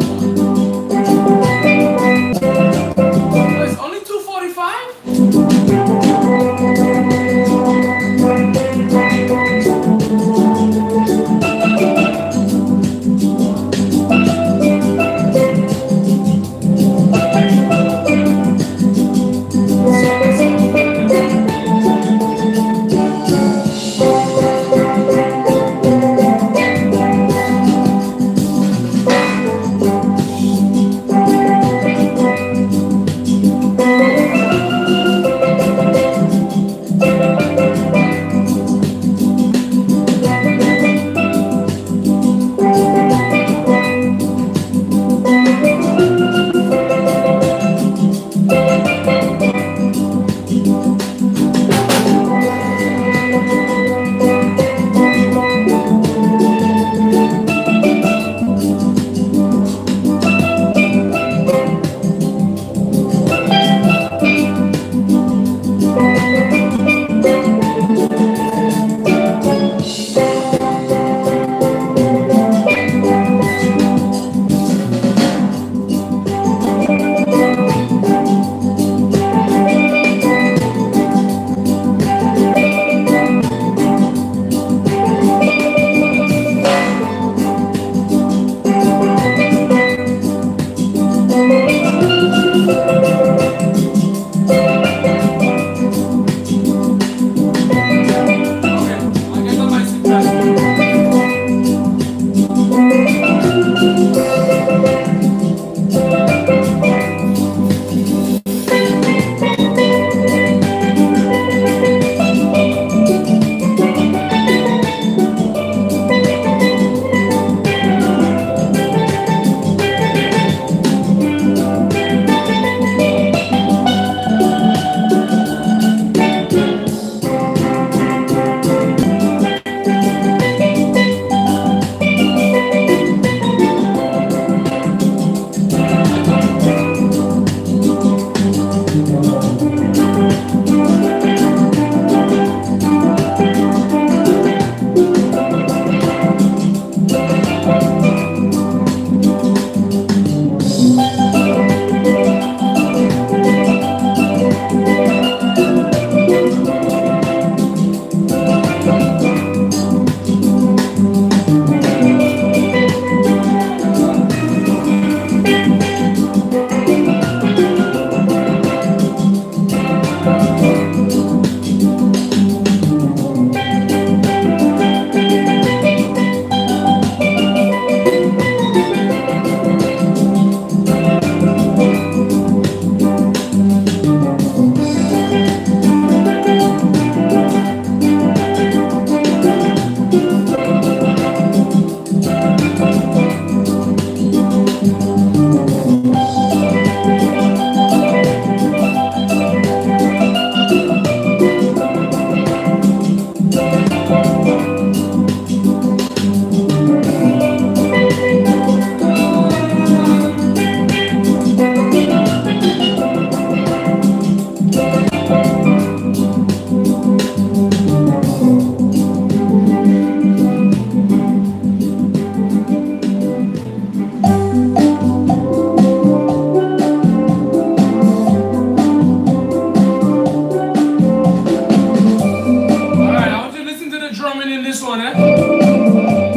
It's only two forty-five? in this one, eh?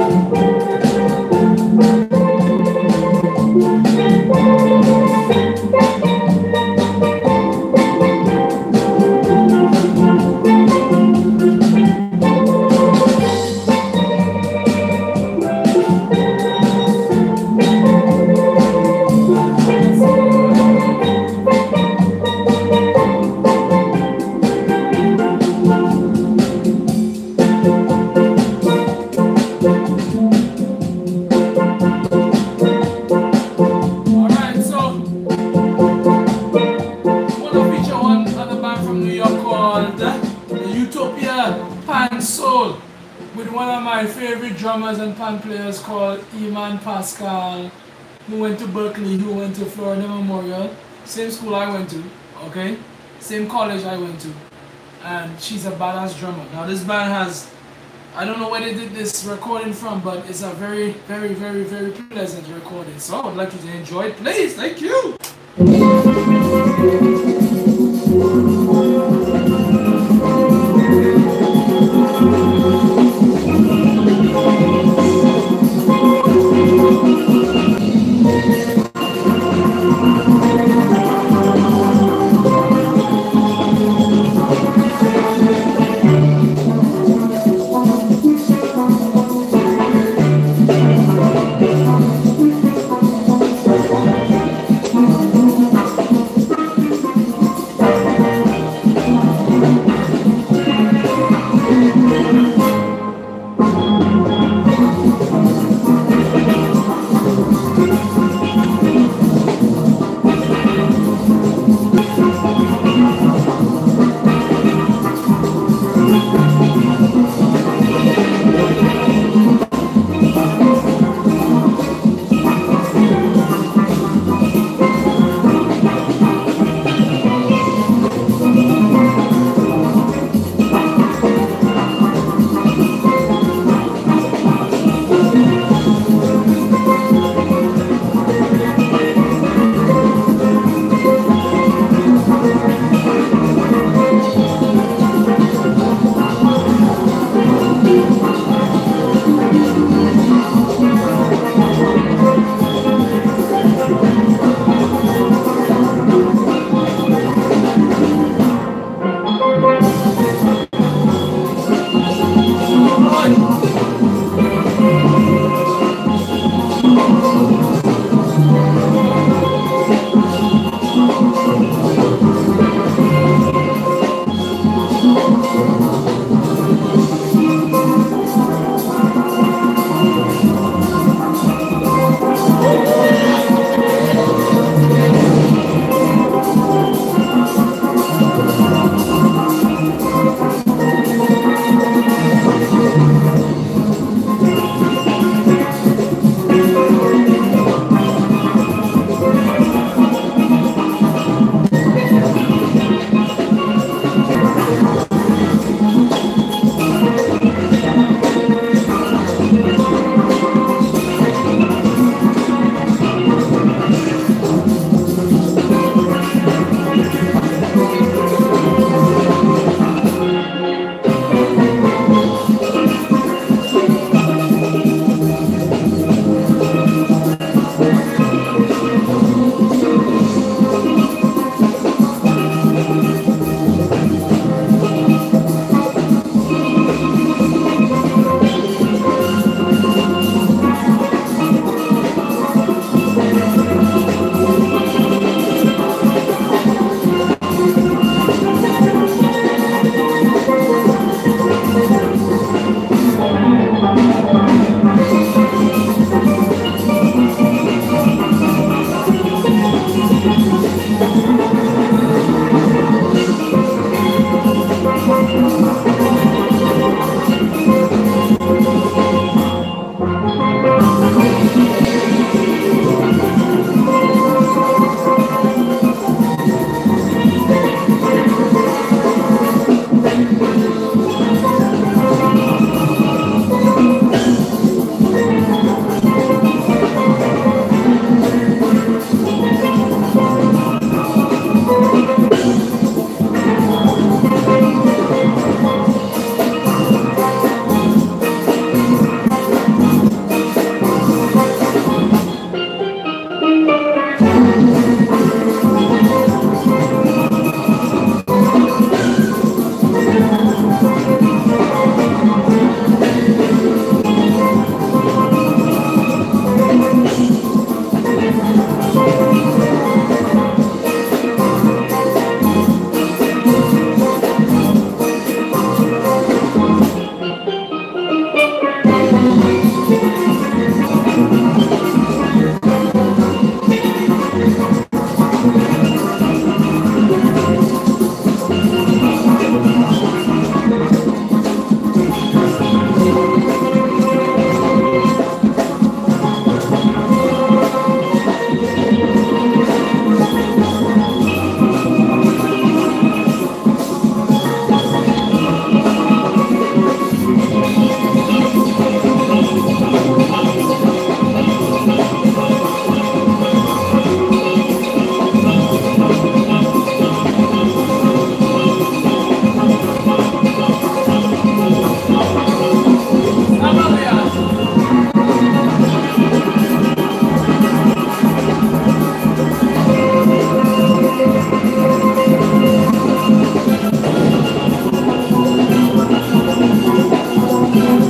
Drummers and pan players called Eman Pascal, who went to Berkeley, who went to Florida Memorial, same school I went to, okay? Same college I went to. And she's a badass drummer. Now this band has, I don't know where they did this recording from, but it's a very, very, very, very pleasant recording. So I would like you to enjoy it, please. Thank you.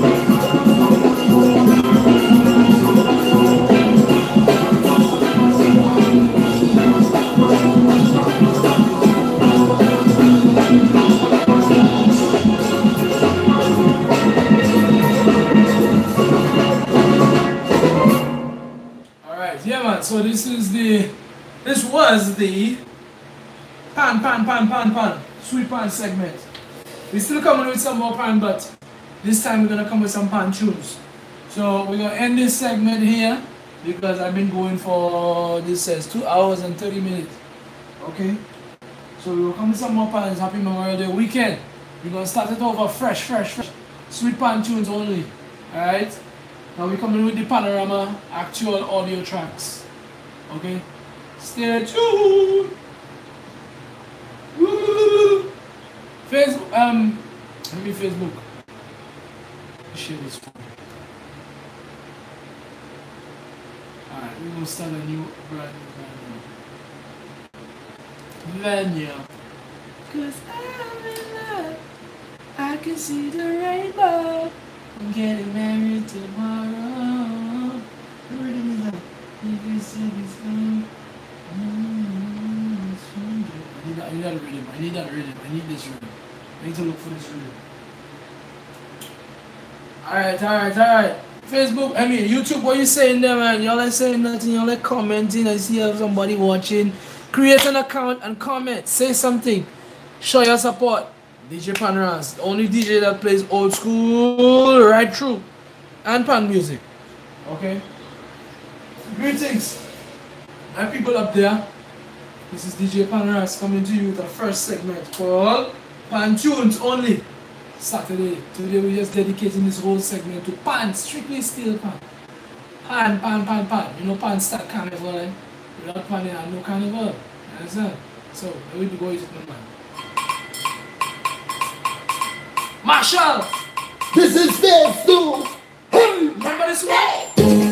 So this is the, this was the pan, pan, pan, pan, pan, sweet pan segment. We're still coming with some more pan, but this time we're gonna come with some pan tunes. So we're gonna end this segment here because I've been going for, this says two hours and thirty minutes. Okay? So we'll come with some more pans. Happy Memorial Day weekend. We're gonna start it over fresh, fresh, fresh. Sweet pan tunes only. Alright? Now we're coming with the Panorama actual audio tracks. Okay, stay tuned. Woo. Facebook, um, let me Facebook. Share this one. Alright, we're gonna start a new brand new venue. Cause I'm in love. I can see the rainbow. I'm getting married tomorrow. The rhythm is up. You can see this thing. I need that, I need that rhythm. I need that rhythm. I need this rhythm. I need to look for this rhythm. Alright, alright, alright. Facebook, I mean YouTube, what you saying there, man? Y'all ain't saying nothing, y'all like commenting. I see you have somebody watching. Create an account and comment. Say something. Show your support. D J Panorama, the only D J that plays old school right through and pan music. Okay? Greetings, my people up there. This is D J Panorama coming to you with the first segment called Pan Tunes Only. Saturday. Today we're just dedicating this whole segment to pan, strictly steel pan. Pan, pan, pan, pan. You know pan start carnival, eh? Without pan, there no carnival. You understand? So, here we go with it, my man. Marshall! This is phase two! Remember this one?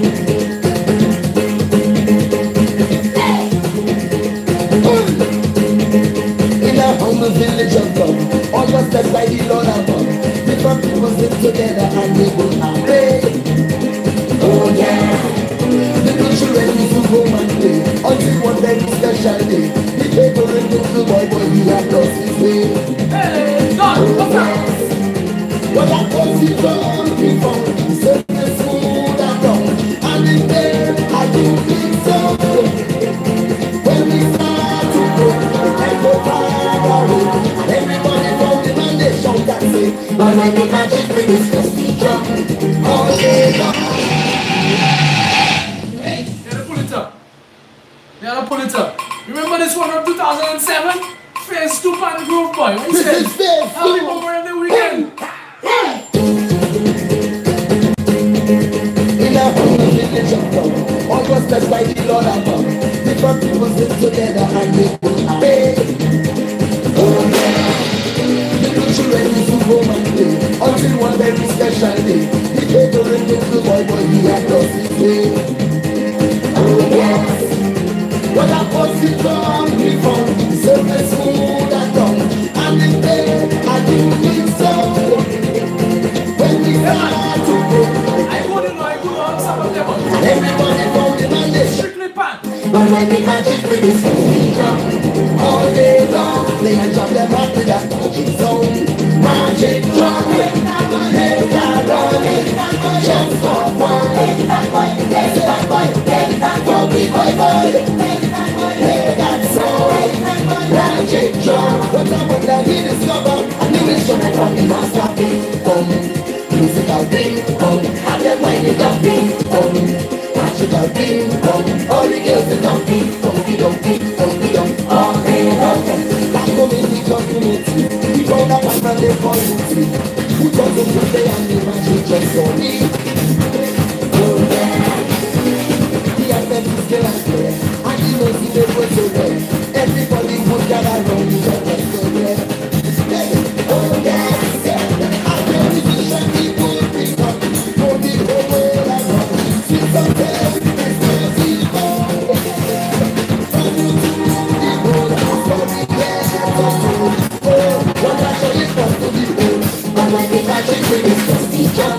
In a humble village of love, all was set by the Lord above. Different people sit together and they go away. Oh yeah, the good children used to go and play until one very special day. The paper and the little boy, boy, he had lost his way. Hey, God, oh yes, what that was he done before? He said the smooth and wrong, and in there I do think so. When we start to go, I go far away. Everybody from the man they shout and say, but when the magic bring this dusty drum, all day long. Hey, you gotta pull it up. You gotta pull it up. Remember this one from two thousand seven? Phase two Pan Groove Boy. What you This said? is phase Happy two. Memorial Day weekend. In a humble village of love, all was blessed by the Lord above. Different people sit together and they go away. Oh yeah, the good children used to go and play until one very special day. The paper and the little boy, boy, he had lost his way. Oh yes, what a positive drum we found. The surface smooth and down, and in there I do think so. When we start to go, I wouldn't know I could have some of them. everybody from the man they Strictly Pan. but when the magic with his drum, all day long, they can drop them up with that magic zone. Magic drum, hey, God, on just for fun. Hey, that boy, hey, that boy, hey, that boy, boy, boy. Hey, that song, magic drum. What I want that he discover, a new instrument from the master beat, boom. Musical beat, boom. Have them winding up beat, boom. Magical beat, boom. All the girls in the beat, funky donkey, funky donkey, all day long. Back home in the community, we found a man and they call him free. We come to play and the magic just so me. Oh yeah, he has them to scale and play, and he knows he never was so well. Everybody would gather around each other so yeah. Hey, oh yes, yeah. I know the vision people bring up, for the whole world I know. Sweet something, it's not easy, oh yeah. From you to the world, from the yeah, oh, what I show you from to the world. But when the magic brings us the joy,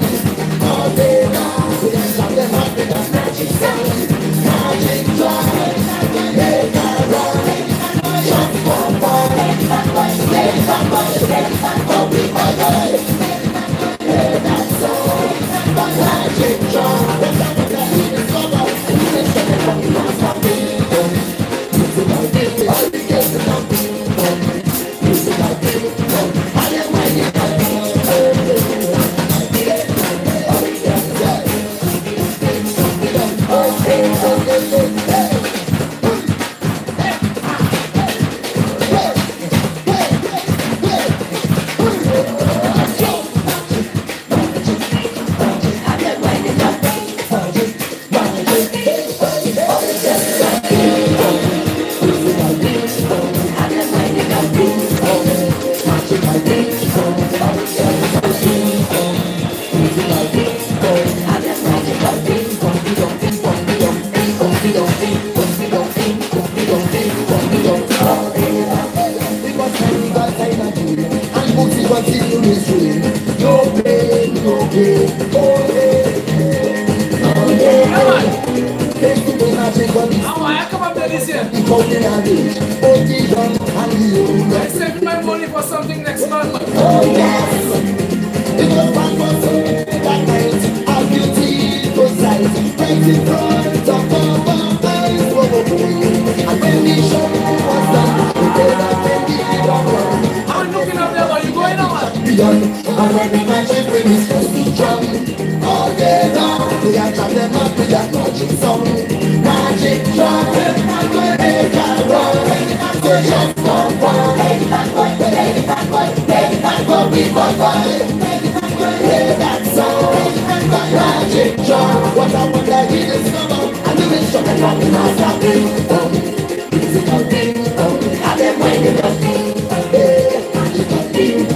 Continue this dream. No pain, no pain, oh yeah, oh yeah. Take to the magic of this. How I come up there this year? The golden age, oh the young and the old. I saved my money for something next month. Oh yes, it was fun for something that night. A beautiful sight, right in front of our eyes. And when the show was done, we did not take it over. I'm looking up there, but you going on? And when the magic ring is supposed to drum all day long, we are jam them up with that magic song. Magic drum, and when they can run, they just come on. Play that boy, play that boy, play that boy, we boy, play that song. Magic drum, what I want to hear is come on. And the instrument from the master thing, um, musical thing, um, and then when you just sing, hey, magical thing.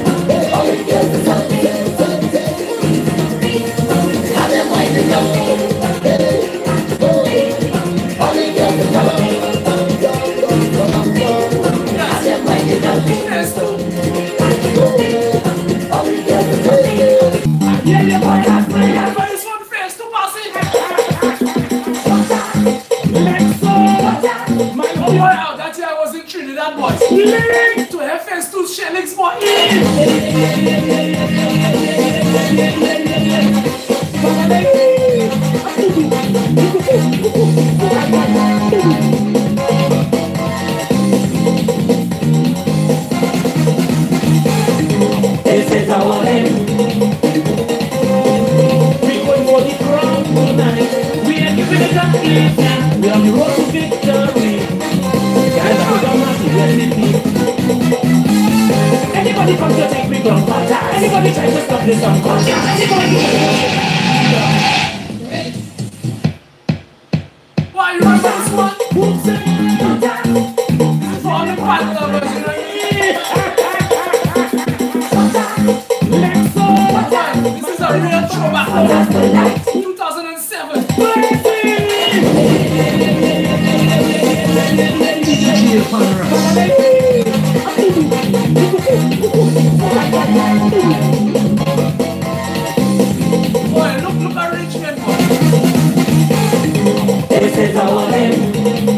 That year I was in Trinidad, boys. To have face to Shellings, boy. This is our end. We're going for the crown tonight. We are giving it up easy. We are on the road to victory. Guys, we don't have to get it. Anybody come to take me from contact? Anybody try to stop this on contact? Anybody? Why you remember this one? Who's in contact? For the part lovers, you know what Let's go! I mean? This is a real throwback. two thousand seven. D J Panorama. Boy, look, look at Richmond, boy. This is our end.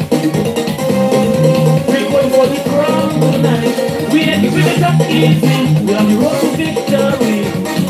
We're going for the crown tonight. We are giving it up easy. We're on the road to victory.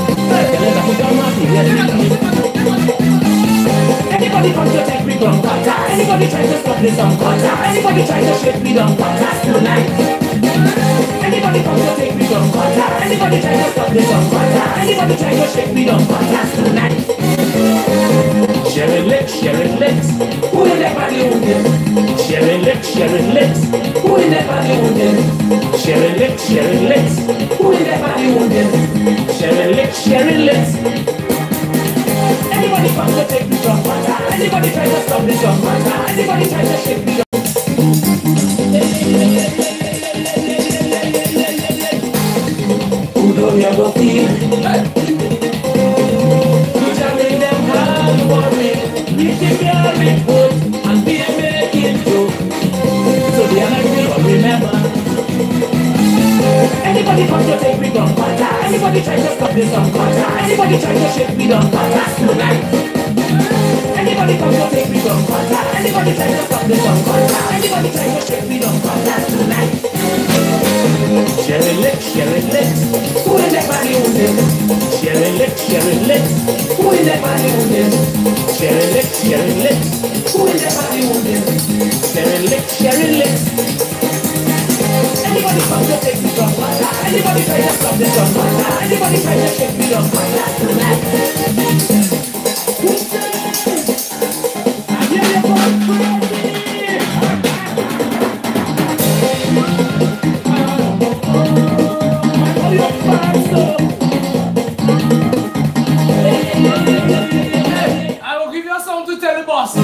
Anybody come to take me from contact? Anybody try to stop this on contact? Anybody try to shake me down contact tonight? Anybody come to take me from contact? Anybody try to stop this on contact? Anybody try to shake me down contact tonight? Sharing licks, sharing licks. Who in that body wounded? Sharing licks, sharing licks. Who in that body wounded? Sharing licks, sharing licks. Who in that body wounded? Sharing licks, sharing licks. Anybody come to take me from contact? Anybody try to stop this on contact? Anybody try to shake me down? Who don't ever feel? You just make them hard worry. We keep your report and be a making joke. So the other will remember. Anybody come to take me from contact? Anybody try to stop this on contact? Anybody try to shake me down contact tonight? Anybody come to take me from contact? Anybody try to stop this on contact? Anybody try to shake me down contact tonight? Sharing licks, sharing licks. Who in that body wounded? Sharing licks, sharing licks. Who in that body wounded? Sharing licks, sharing licks. Who in that body wounded? Sharing licks, sharing licks. Anybody come to take me from contact? Anybody try to stop this on contact? Anybody try to shake me down contact tonight? I hear your voice crazy. I will give you a song to tell the boss.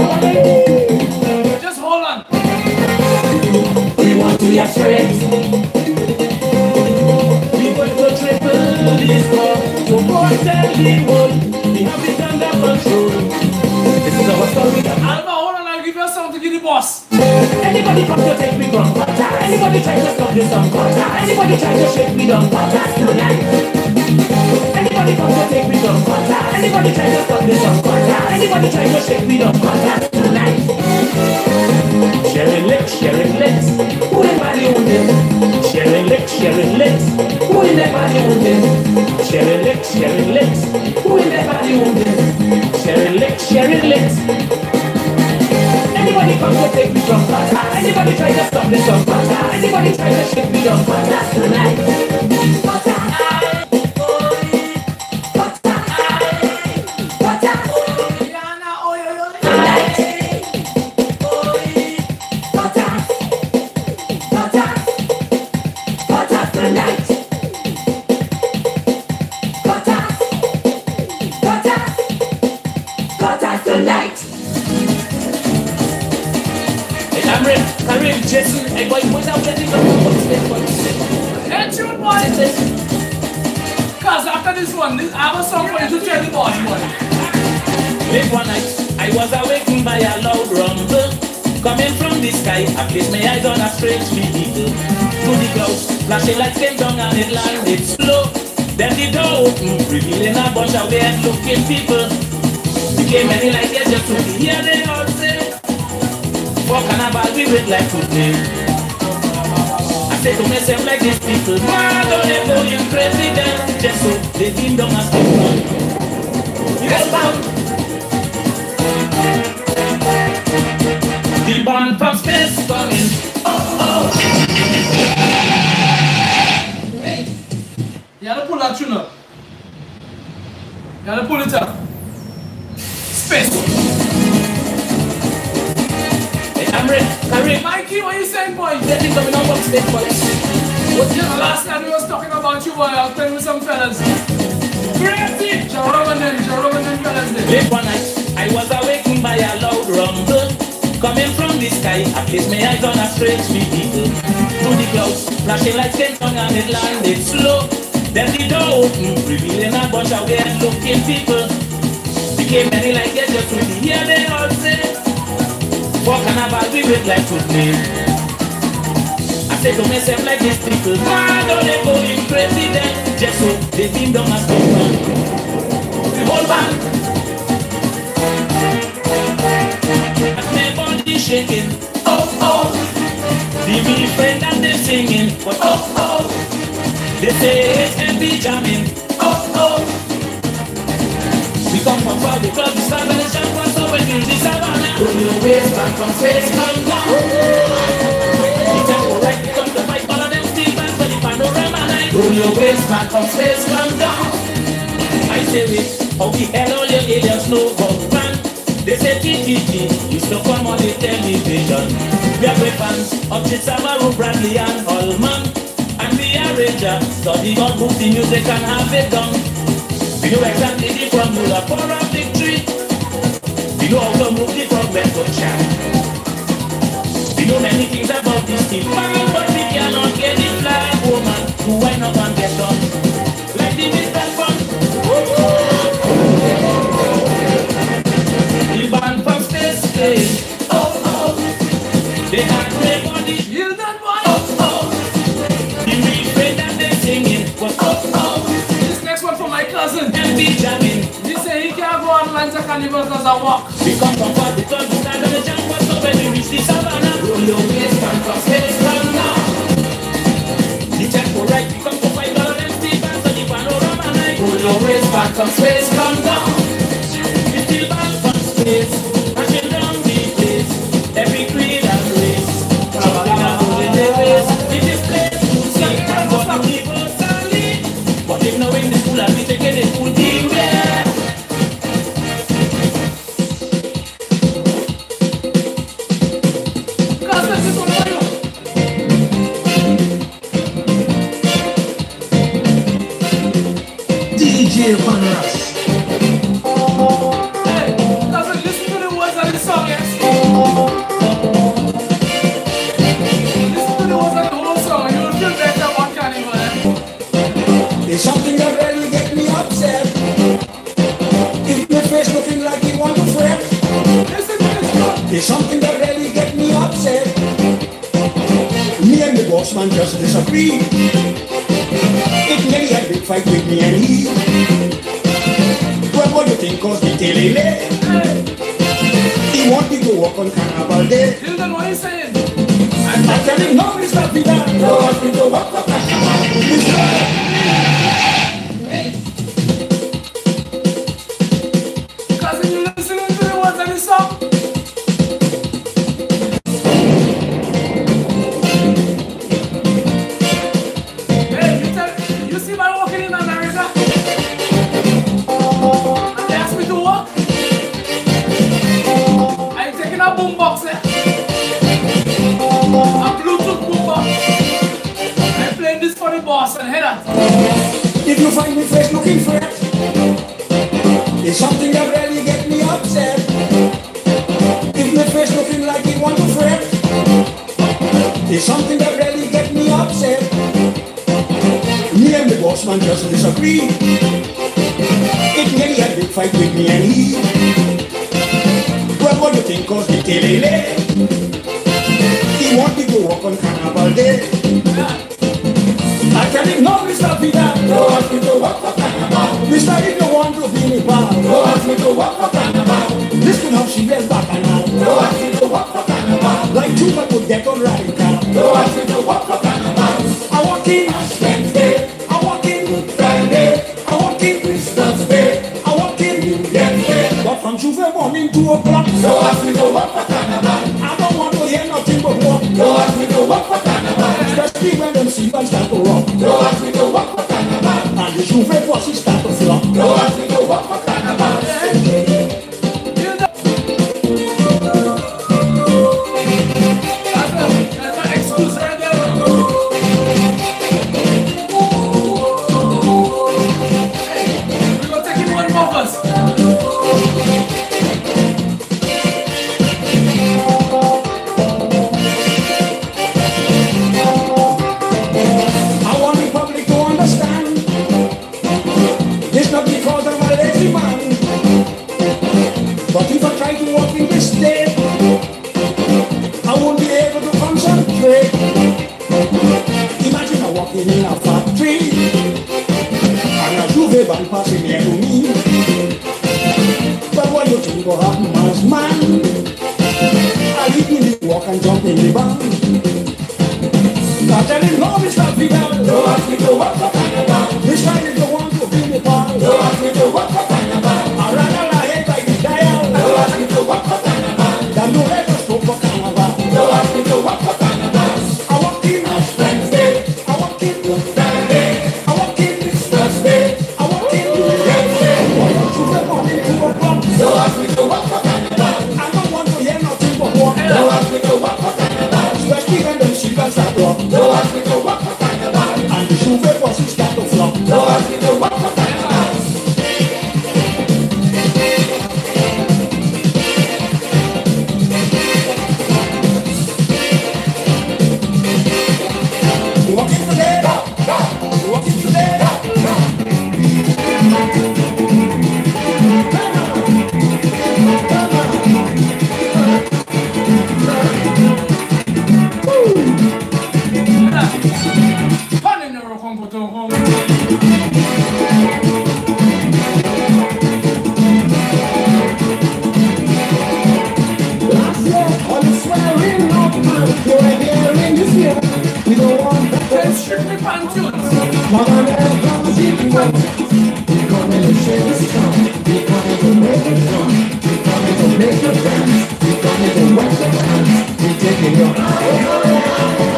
Just hold on. We want to get straight. We want to triple this war. So go and tell the world. we have it under control. This is our story. Alma, hold on, I'll give you a song to give the boss. Anybody come to take me from water? Anybody try to stop this on water? Anybody try to shake me down water tonight? Anybody come to take me from water? Anybody try to stop this on water? Anybody try to shake me down water tonight? Sharing licks, sharing licks. Who in body wounded? Sharing licks, sharing licks. Who in their body wounded? Sharing licks, sharing licks. Who in their body wounded? Sharing licks, sharing licks. Anybody come to take me from water? Anybody try to stop this on water? Anybody try to shake me down water tonight? Water. Jason, hey boy, what's up? Let's go. Hey, tune boy. Cause after this one, this, I have a song for you to tell the boss boy. Late one night, I was awakened by a loud rumble coming from the sky. I placed my eyes on a strange vehicle. Through the clouds, flashing lights came down and it landed slow. Then the door opened, revealing a bunch of weird-looking people. Became many like yes, just to hear they all say. For carnival we wait like today. I say to myself like these people, why don't they go in president? Just so they deem them as people. Yes, ma'am. The band from space coming. Oh, oh. You gotta pull that tune up. You gotta pull it up. Space. I'm ready. Karim. Mikey, what you saying, boy? Let me coming on from space, boy. What's your last time we was talking about you, boy? I was playing with some fellas. Crazy! Jerome and them, Jerome and them fellas there. Late one night, I was awakened by a loud rumble coming from the sky. I placed my eyes on a strange vehicle. Through the clouds, flashing lights came down and it landed slow. Then the door opened, revealing a bunch of weird-looking people. Became many like they just to hear they all say. For carnival we wait like today. I say to myself like these people, why don't they go in president? Just so they deem them as people. The whole band. And my body shaking. Oh, oh. The me friend and they singing. But oh, oh. They say it's and be jamming. Oh, oh. We come from far because the stars and the champagne, so when you the savannah. Pull your waist back from space, come down. The tempo right, we come to fight all of them steel bands for the panorama night. Pull your waist back from space, come down. I say wait, how the hell all your aliens know about man? They say T T T, used to come on the television. We are weapons of Chisabaru, Bradley and Holman. And we are Ranger, study on book the music and have it done. We know exactly the formula for a victory. We know how to move the progress to champ. We know many things about this team, but we cannot get it flag, woman. Who why not and get done? Like the Mister Fun. The band from space came. Oh, oh. They had great body. You done, boy? Oh, oh. The refrain that they're singing was oh, oh. This next one for my cousin. And be jamming. He say he can't go on lines of carnival because I walk. We come from far because we stand on the jump was so when we reach the savannah. Roll your waist, stand from space, come now. The tempo right, we come to fight all of them steel bands on the panorama night. Roll your waist, back from space, come down. The steel band from space, marching down the place. Every creed and race, traveling a golden race. In this place, we'll see what the people sally. But if now in the school, I'll be taking the full team there. D J Paneras. face looking like he want to fret. There's something that really get me upset. Me and the boss man just disagree. It nearly had a big fight with me and he. Well, what do you think of the telele? He want me to walk on Carnival Day. You don't know what he's saying. I tell him, no, Mister Vida, no, want me to walk on Carnival. Because you listening to the words of the song. Hey, you, tell, you see my walking in America? And they ask me to walk. I'm taking a boombox there. A Bluetooth boombox. I'm playing this for the boss and head out. If you find me fresh looking fresh, it's something that really get me upset. If my face looking like he want to fret, it's something that really get me upset. Me and the boss man just disagree. It nearly had a big fight with me and he. Well, what do you think of the telele? He want me to walk on Carnival Day. I tell him, no, Mister Vida, no, ask me to walk for Carnival. Mister, if you want to be me pal, no, ask me to walk for Carnival. Listen how she wears back and now, no, ask me to walk for Carnival. Like two men would get on riding car, no, ask me to walk for Carnival. I walk in Wednesday, I walk in Good Friday, I walk in Christmas Day, I walk in New Year's Day. But from Tuesday morning to o'clock, no, ask me to walk for Carnival. I don't want to hear nothing but walk, no, ask me to walk for Carnival. Especially when them seagulls start to rock. No ask me to walk for Carnival. And the Juve bosses start to flop. No ask me to walk for Carnival. That's my excuse right there. Hey, we're gonna take in one more verse. But if I try to walk in this day, I won't be able to concentrate. Imagine I walking in a factory and a Juve band passing near to me. But what you think will happen, man's man? I leave me to walk and jump in the band. I tell him, no, Mister Vidal, no ask me to walk for Carnival. This time if you want to be me pal, no ask me to walk for Carnival. I rather lie head by the dial, no ask me to walk for Carnival. Than no let us go for Carnival, no ask me to walk for Carnival. I walk in Ash Wednesday, I walk in Good Friday, I walk in Christmas Day, I walk in New Year's Day. Why don't you get on into a club? No ask me to walk for Carnival. I don't want to hear nothing but walk, no ask me to walk for Carnival. Especially when them seagulls start to rock, no ask me to walk for Carnival. And the Juve bosses start to flop, no ask me to walk for Carnival. Walking today, walking today. Last year, all the swearing up, you're hearing this year. We don't want that. Let's strictly pan tunes. Mama, there comes the one. We're coming to share this song. We're coming to make it fun. We're coming to make it dance. We're coming to wet your hands. We're taking your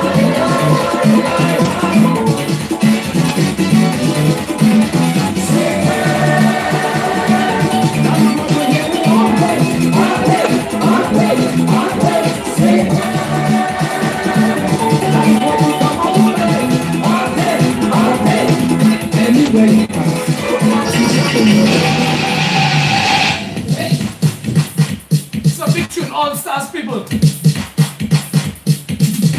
Anyway. It's a big tune, All Stars people.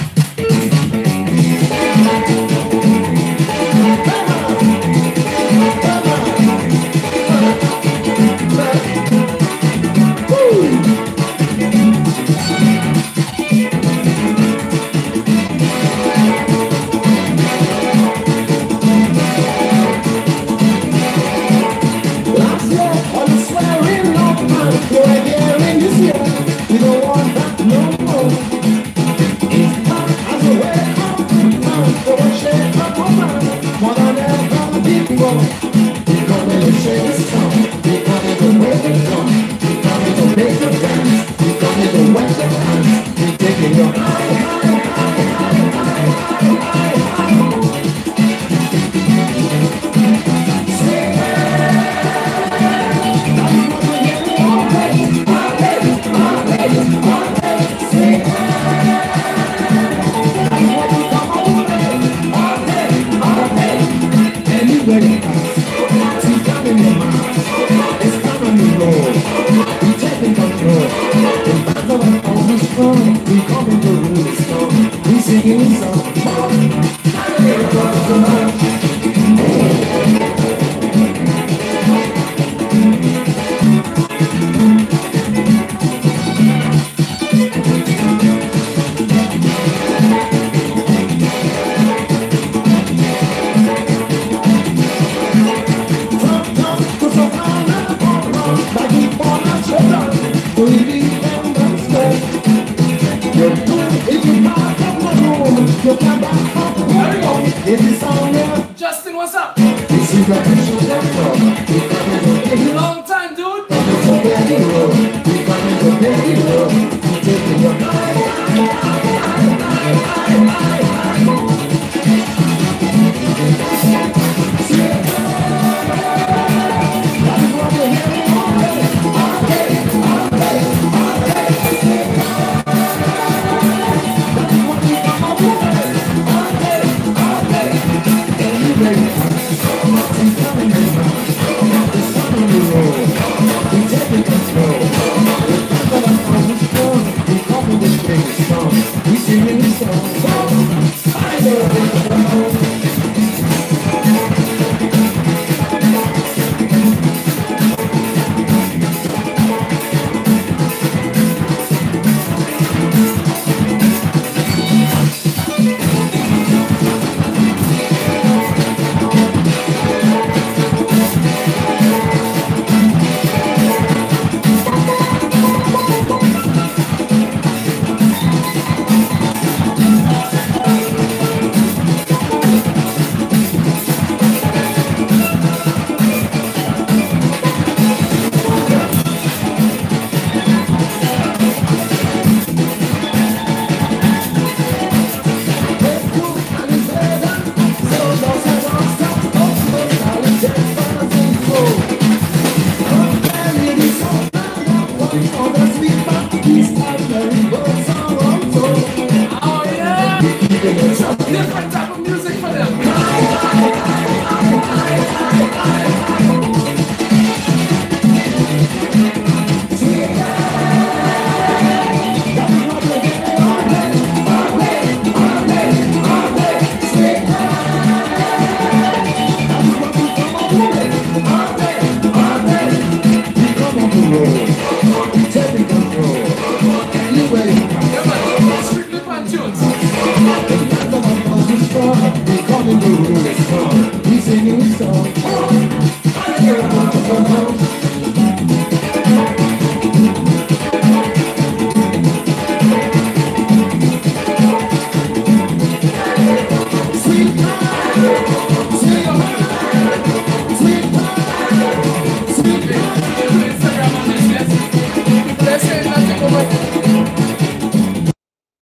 if you pass up the room, you can back up the room. If it's on there, Justin, what's up? this is